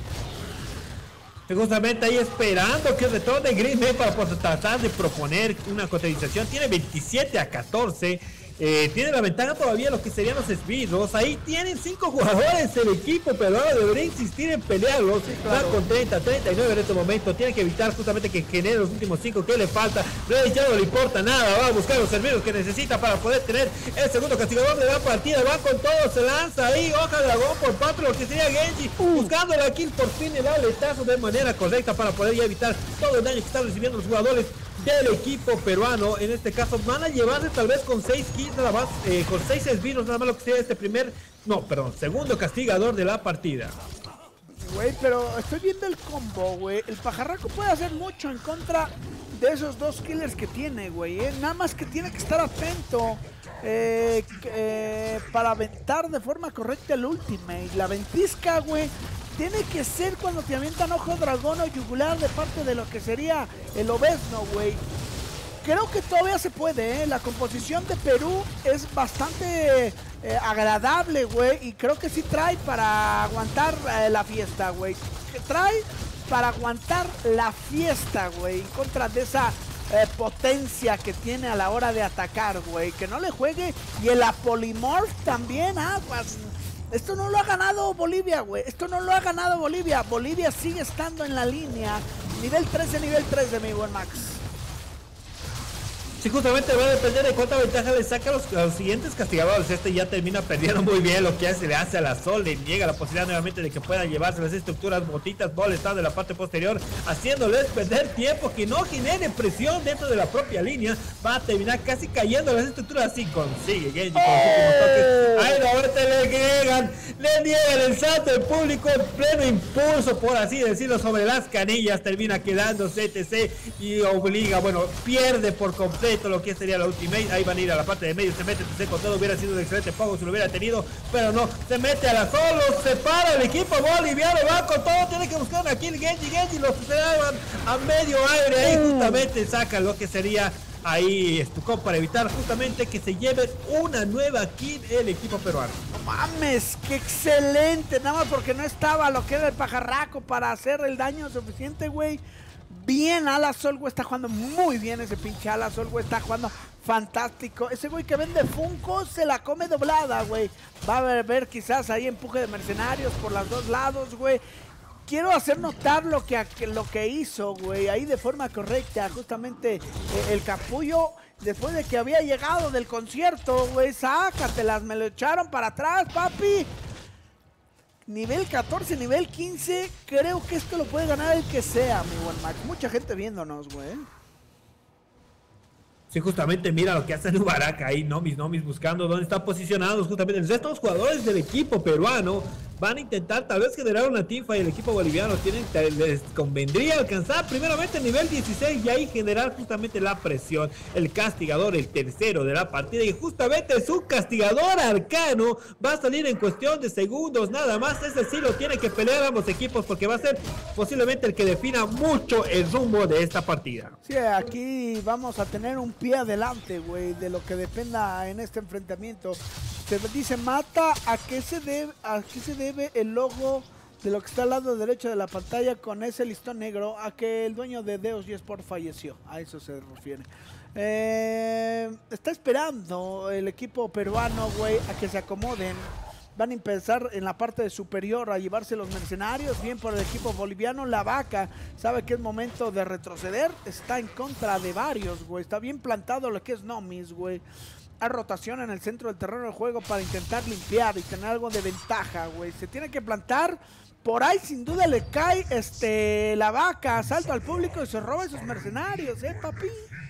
güey? Justamente ahí esperando que el retorno de Green Bay para tratar de proponer una contabilización. Tiene veintisiete a catorce. Eh, tiene la ventaja todavía lo que serían los esbirros. Ahí tienen cinco jugadores el equipo, pero ahora debería insistir en pelearlos. Sí, claro. Van con treinta, treinta y nueve en este momento. Tiene que evitar justamente que genere los últimos cinco que le falta. Reyes ya no le importa nada. Va a buscar los esbirros que necesita para poder tener el segundo castigador de la partida. Va con todo, se lanza ahí. Hoja de dragón por parte de lo que sería Genji. Uh. Buscando la kill por fin el aletazo de manera correcta para poder ya evitar todo el daño que están recibiendo los jugadores del equipo peruano. En este caso van a llevarse tal vez con seis kills nada más, eh, con seis esbirros nada más lo que sea este primer, no, perdón, segundo castigador de la partida. Güey, pero estoy viendo el combo, güey. El pajarraco puede hacer mucho en contra de esos dos killers que tiene, güey. ¿eh? Nada más que tiene que estar atento eh, eh, para aventar de forma correcta el ultimate. La ventisca, güey, tiene que ser cuando te avientan ojo dragón o yugular de parte de lo que sería el obesno, güey. Creo que todavía se puede, ¿eh? La composición de Perú es bastante eh, agradable, güey. Y creo que sí trae para aguantar eh, la fiesta, güey. Trae para aguantar la fiesta, güey. En contra de esa eh, potencia que tiene a la hora de atacar, güey. Que no le juegue. Y el Apolimorph también, aguas. Esto no lo ha ganado Bolivia, güey. Esto no lo ha ganado Bolivia. Bolivia sigue estando en la línea. Nivel trece, nivel trece, mi buen Max. Sí, justamente va a depender de cuánta ventaja le saca a los, a los siguientes castigadores. Este ya termina perdiendo muy bien lo que hace, le hace a la Sol. Le niega la posibilidad nuevamente de que pueda llevarse las estructuras. Botitas, Ball está de la parte posterior, haciéndoles perder tiempo, que no genere presión dentro de la propia línea. Va a terminar casi cayendo las estructuras. Así consigue Genji con los últimos toques. Ahí ahorita le agregan, le niegan el salto del público en pleno impulso, por así decirlo, sobre las canillas. Termina quedándose T C y obliga, bueno, pierde por completo lo que sería la ultimate. Ahí van a ir a la parte de medio, se mete T C con todo. Hubiera sido un excelente juego si lo hubiera tenido, pero no, se mete a la solo, se para el equipo boliviano, va con todo, tiene que buscar una kill. Genji, Genji lo esperaban a medio aire, ahí justamente saca lo que sería ahí Stucón para evitar justamente que se lleve una nueva kill el equipo peruano. No mames, qué excelente, nada más porque no estaba lo que era el pajarraco para hacer el daño suficiente, güey. Bien, Alasol, güey, está jugando muy bien ese pinche Alasol, güey, está jugando fantástico. Ese güey que vende Funko se la come doblada, güey. Va a ver, ver quizás ahí empuje de mercenarios por los dos lados, güey. Quiero hacer notar lo que, lo que hizo, güey, ahí de forma correcta, justamente eh, el capullo, después de que había llegado del concierto, güey, sácatelas, me lo echaron para atrás, papi. Nivel catorce, nivel quince, creo que esto lo puede ganar el que sea, mi buen Max. Mucha gente viéndonos, güey. Sí, justamente mira lo que hace Nubaraka ahí, Nomis, Nomis buscando dónde están posicionados justamente el resto de los jugadores del equipo peruano. van a intentar tal vez generar una teamfight y el equipo boliviano tienen, les convendría alcanzar primeramente el nivel dieciséis y ahí generar justamente la presión. El castigador, el tercero de la partida, y justamente su castigador arcano va a salir en cuestión de segundos nada más. Ese sí lo tienen que pelear ambos equipos porque va a ser posiblemente el que defina mucho el rumbo de esta partida. Sí, aquí vamos a tener un pie adelante, güey, de lo que dependa en este enfrentamiento. Se dice Mata, ¿a qué se debe, a qué se debe el logo de lo que está al lado derecho de la pantalla con ese listón negro? A que el dueño de Deus eSport falleció, a eso se refiere. Eh, está esperando el equipo peruano, güey, a que se acomoden. Van a empezar en la parte superior a llevarse los mercenarios. Bien por el equipo boliviano. La Vaca sabe que es momento de retroceder. Está en contra de varios, güey. Está bien plantado lo que es Nomis, güey. Hay rotación en el centro del terreno del juego para intentar limpiar y tener algo de ventaja, güey. Se tiene que plantar. Por ahí sin duda le cae este la Vaca. Salta al público y se roba esos mercenarios, eh, papi.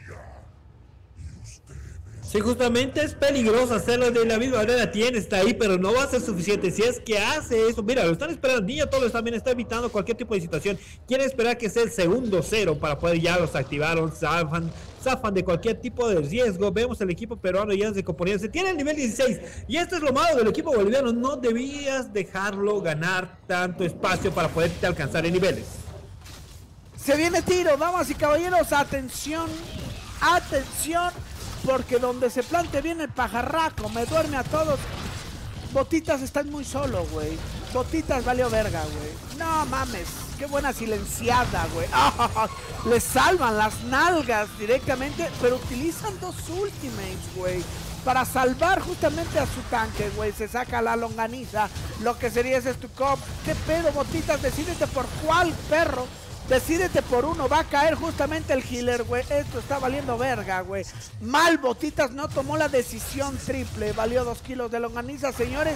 Sí, justamente es peligroso hacerlo de la misma manera. Tiene, está ahí, pero no va a ser suficiente. Si es que hace eso, mira, lo están esperando. Niño Torres también está evitando cualquier tipo de situación. Quiere esperar que sea el segundo cero para poder ya los activar. Zafan, zafan de cualquier tipo de riesgo. Vemos el equipo peruano ya se componiendo. Se tiene el nivel dieciséis. Y esto es lo malo del equipo boliviano. No debías dejarlo ganar tanto espacio para poder alcanzar en niveles. Se viene tiro, damas y caballeros. Atención, atención. Porque donde se plante viene el pajarraco, me duerme a todos. Botitas está muy solo, güey. Botitas valió verga, güey. No mames, qué buena silenciada, güey. Oh, le salvan las nalgas directamente, pero utilizan dos ultimates, güey. Para salvar justamente a su tanque, güey. Se saca la longaniza, lo que sería ese Stukov. ¿Qué pedo, Botitas? Decídete por cuál, perro. Decídete por uno, va a caer justamente el healer, güey. Esto está valiendo verga, güey. Mal, Botitas no tomó la decisión triple. Valió dos kilos de longaniza, señores.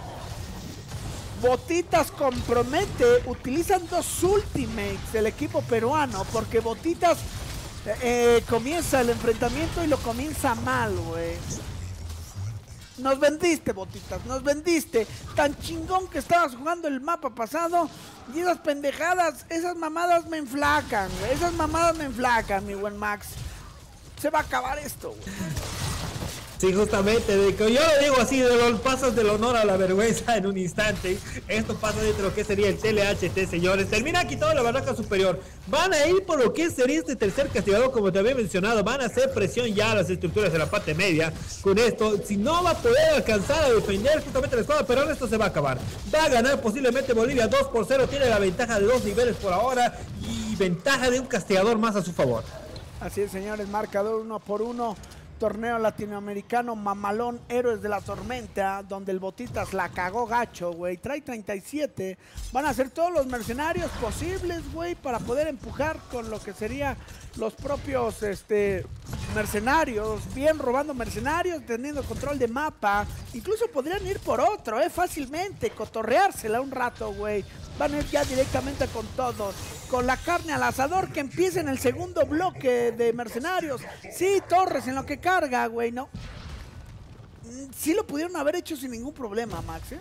Botitas compromete. Utilizan dos ultimates el equipo peruano. Porque Botitas eh, comienza el enfrentamiento y lo comienza mal, güey. Nos vendiste, Botitas, nos vendiste. Tan chingón que estabas jugando el mapa pasado. Y esas pendejadas, esas mamadas me enflacan, güey. Esas mamadas me enflacan, mi buen Max. Se va a acabar esto, güey. Sí, justamente, de que yo lo digo así, de los pasos del honor a la vergüenza en un instante. Esto pasa dentro de lo que sería el T L H T, señores. Termina quitado la barraca superior. Van a ir por lo que sería este tercer castigador, como te había mencionado. Van a hacer presión ya a las estructuras de la parte media. Con esto, si no va a poder alcanzar a defender justamente la escuadra, pero esto se va a acabar. Va a ganar posiblemente Bolivia dos por cero. Tiene la ventaja de dos niveles por ahora y ventaja de un castigador más a su favor. Así es, señores, marcador uno por uno. Torneo latinoamericano mamalón, Héroes de la Tormenta, donde el Botitas la cagó gacho, güey. Trae treinta y siete. Van a hacer todos los mercenarios posibles, güey, para poder empujar con lo que sería los propios este, mercenarios. Bien robando mercenarios, teniendo control de mapa. Incluso podrían ir por otro, eh, fácilmente. Cotorreársela un rato, güey. Van a ir ya directamente con todos. Con la carne al asador, que empiece en el segundo bloque de mercenarios. Sí, Torres en lo que carga, güey, ¿no? Sí lo pudieron haber hecho sin ningún problema, Max, ¿eh?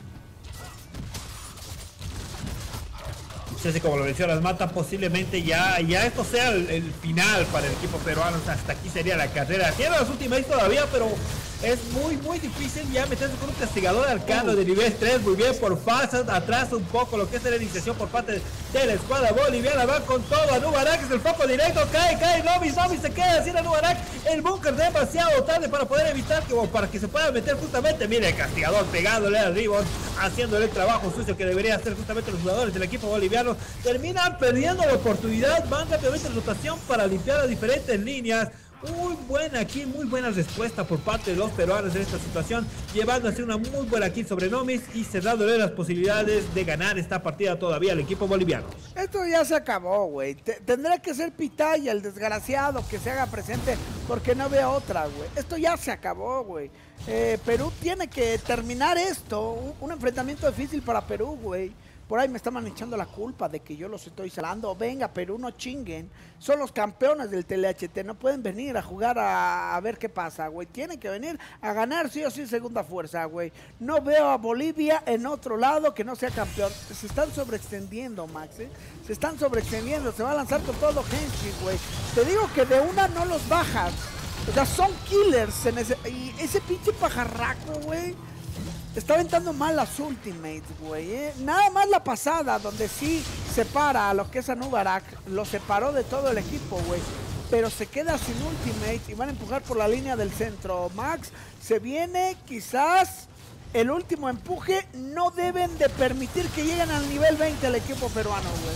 Sí, así como lo mencionas, Mata, posiblemente ya, ya esto sea el, el final para el equipo peruano. O sea, hasta aquí sería la carrera. Tiene las últimas todavía, pero es muy, muy difícil ya meterse con un castigador arcano uh. de nivel tres. Muy bien por Fasad, atrás un poco lo que es la iniciación por parte de la escuadra boliviana. Va con todo, Anubarak es el foco directo, cae, cae, Nomis, Nomis se queda sin Anubarak. El búnker demasiado tarde para poder evitar que, o para que se pueda meter justamente. Mire, el castigador pegándole al ribbon, haciéndole el trabajo sucio que debería hacer justamente los jugadores del equipo boliviano. Terminan perdiendo la oportunidad, van rápidamente en rotación para limpiar las diferentes líneas. Muy buena kill, muy buena respuesta por parte de los peruanos en esta situación, llevándose una muy buena kill sobre Nomis y cerrándole las posibilidades de ganar esta partida todavía al equipo boliviano. Esto ya se acabó, güey. Tendrá que ser Pitaya, el desgraciado, que se haga presente, porque no veo otra, güey. Esto ya se acabó, güey. Eh, Perú tiene que terminar esto, un, un enfrentamiento difícil para Perú, güey. Por ahí me estaban echando la culpa de que yo los estoy salando. Venga, Perú, no chinguen. Son los campeones del T L H T. No pueden venir a jugar a, a ver qué pasa, güey. Tienen que venir a ganar sí o sí segunda fuerza, güey. No veo a Bolivia en otro lado que no sea campeón. Se están sobreextendiendo, Max, ¿eh? Se están sobreextendiendo. Se va a lanzar con todo Henshi, güey. Te digo que de una no los bajas. O sea, son killers en ese... Y ese pinche pajarraco, güey, está aventando mal las ultimates, güey, ¿eh? Nada más la pasada, donde sí separa a lo que es a Nubarak, lo separó de todo el equipo, güey. Pero se queda sin ultimate y van a empujar por la línea del centro. Max, se viene quizás el último empuje. No deben de permitir que lleguen al nivel veinte el equipo peruano, güey.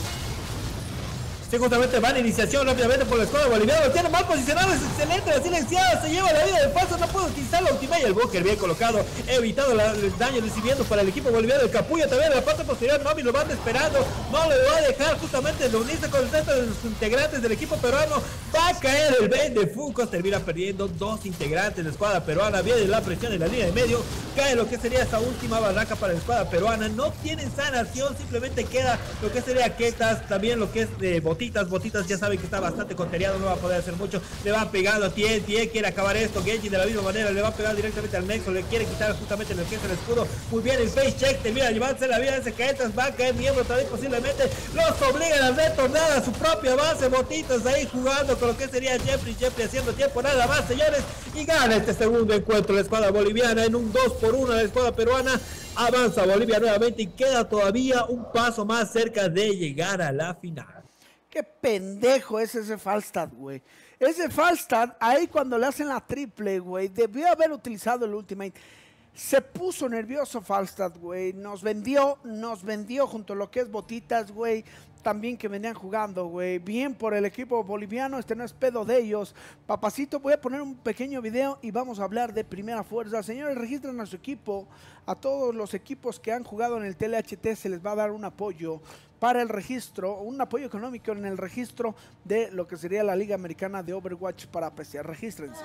Sí, justamente van a iniciación rápidamente por la escuadra boliviana. Lo tiene mal posicionado, es excelente, la silenciada, se lleva la vida de paso, no puede utilizar la ultimate. Y el Booker bien colocado, evitado la, el daño recibiendo para el equipo boliviano. El Capullo también en la parte posterior, Nomi lo van esperando, no le va a dejar justamente de unirse con el resto de los integrantes del equipo peruano. Va a caer el Ben de Fucos, termina perdiendo dos integrantes de la escuadra peruana. Viene la presión en la línea de medio, cae lo que sería esta última barraca para la escuadra peruana. No tienen sanación, simplemente queda lo que sería Ketas, también lo que es de Botitas, Botitas ya sabe que está bastante conteriado, no va a poder hacer mucho, le va pegando, Tien, Tien quiere acabar esto, Genji de la misma manera le va a pegar directamente al Nexo, le quiere quitar justamente lo que es el escudo, muy bien el face check, termina llevándose la vida de ese Ketas, va a caer miembro también posiblemente, los obligan a retornar a su propia base, Botitas ahí jugando con lo que sería Jeffrey, Jeffrey haciendo tiempo nada más, señores, y gana este segundo encuentro la escuadra boliviana en un dos por uno la escuadra peruana. Avanza Bolivia nuevamente y queda todavía un paso más cerca de llegar a la final. Qué pendejo es ese Falstad, güey. Ese Falstad, ahí cuando le hacen la triple, güey, debió haber utilizado el ultimate. Se puso nervioso Falstad, güey. Nos vendió, nos vendió junto a lo que es Botitas, güey. También que venían jugando, güey. Bien por el equipo boliviano, este no es pedo de ellos. Papacito, voy a poner un pequeño video y vamos a hablar de primera fuerza. Señores, registren a su equipo. A todos los equipos que han jugado en el T L H T se les va a dar un apoyo para el registro, un apoyo económico en el registro de lo que sería la Liga Americana de Overwatch para P C. Regístrense.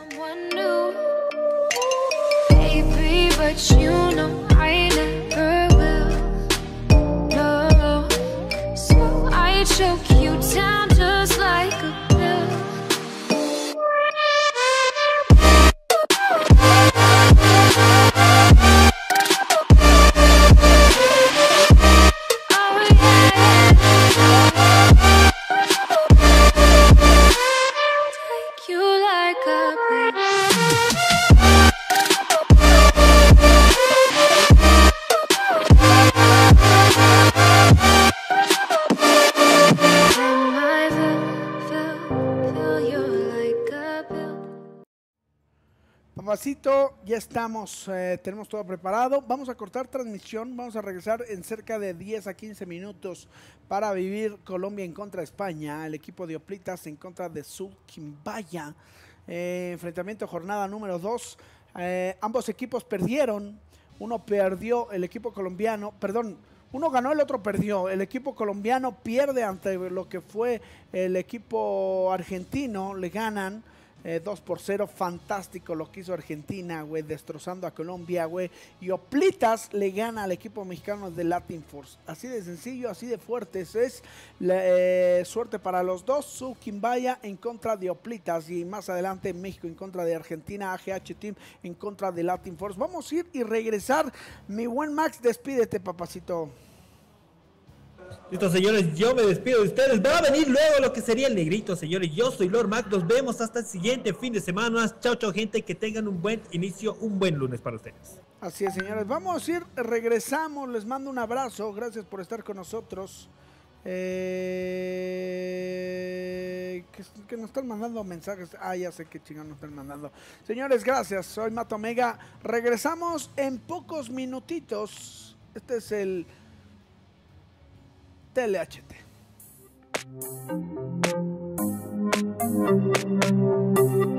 Baby, but you know I never will. No, so I choke you down just like a pill. Oh yeah, take you like a pill. Papacito, ya estamos, eh, tenemos todo preparado. Vamos a cortar transmisión, vamos a regresar en cerca de diez a quince minutos para vivir Colombia en contra de España, el equipo de Oplitas en contra de Sulkimbaya. Eh, enfrentamiento jornada número dos. Eh, ambos equipos perdieron. Uno perdió, el equipo colombiano, perdón, uno ganó, el otro perdió. El equipo colombiano pierde ante lo que fue el equipo argentino, le ganan. Eh, dos por cero, fantástico lo que hizo Argentina, güey, destrozando a Colombia, güey. Y Oplitas le gana al equipo mexicano de Latin Force. Así de sencillo, así de fuerte. Eso es eh, suerte para los dos. Sulkimbaya en contra de Oplitas. Y más adelante México en contra de Argentina. A G H Team en contra de Latin Force. Vamos a ir y regresar. Mi buen Max, despídete, papacito. Listo, señores, yo me despido de ustedes. Va a venir luego lo que sería el negrito, señores. Yo soy Lord Mac. Nos vemos hasta el siguiente fin de semana. Chao, chao, gente. Que tengan un buen inicio, un buen lunes para ustedes. Así es, señores. Vamos a ir, regresamos. Les mando un abrazo. Gracias por estar con nosotros. Eh, que, que nos están mandando mensajes. Ah, ya sé qué chingón nos están mandando. Señores, gracias. Soy Mato Omega. Regresamos en pocos minutitos. Este es el T L H T.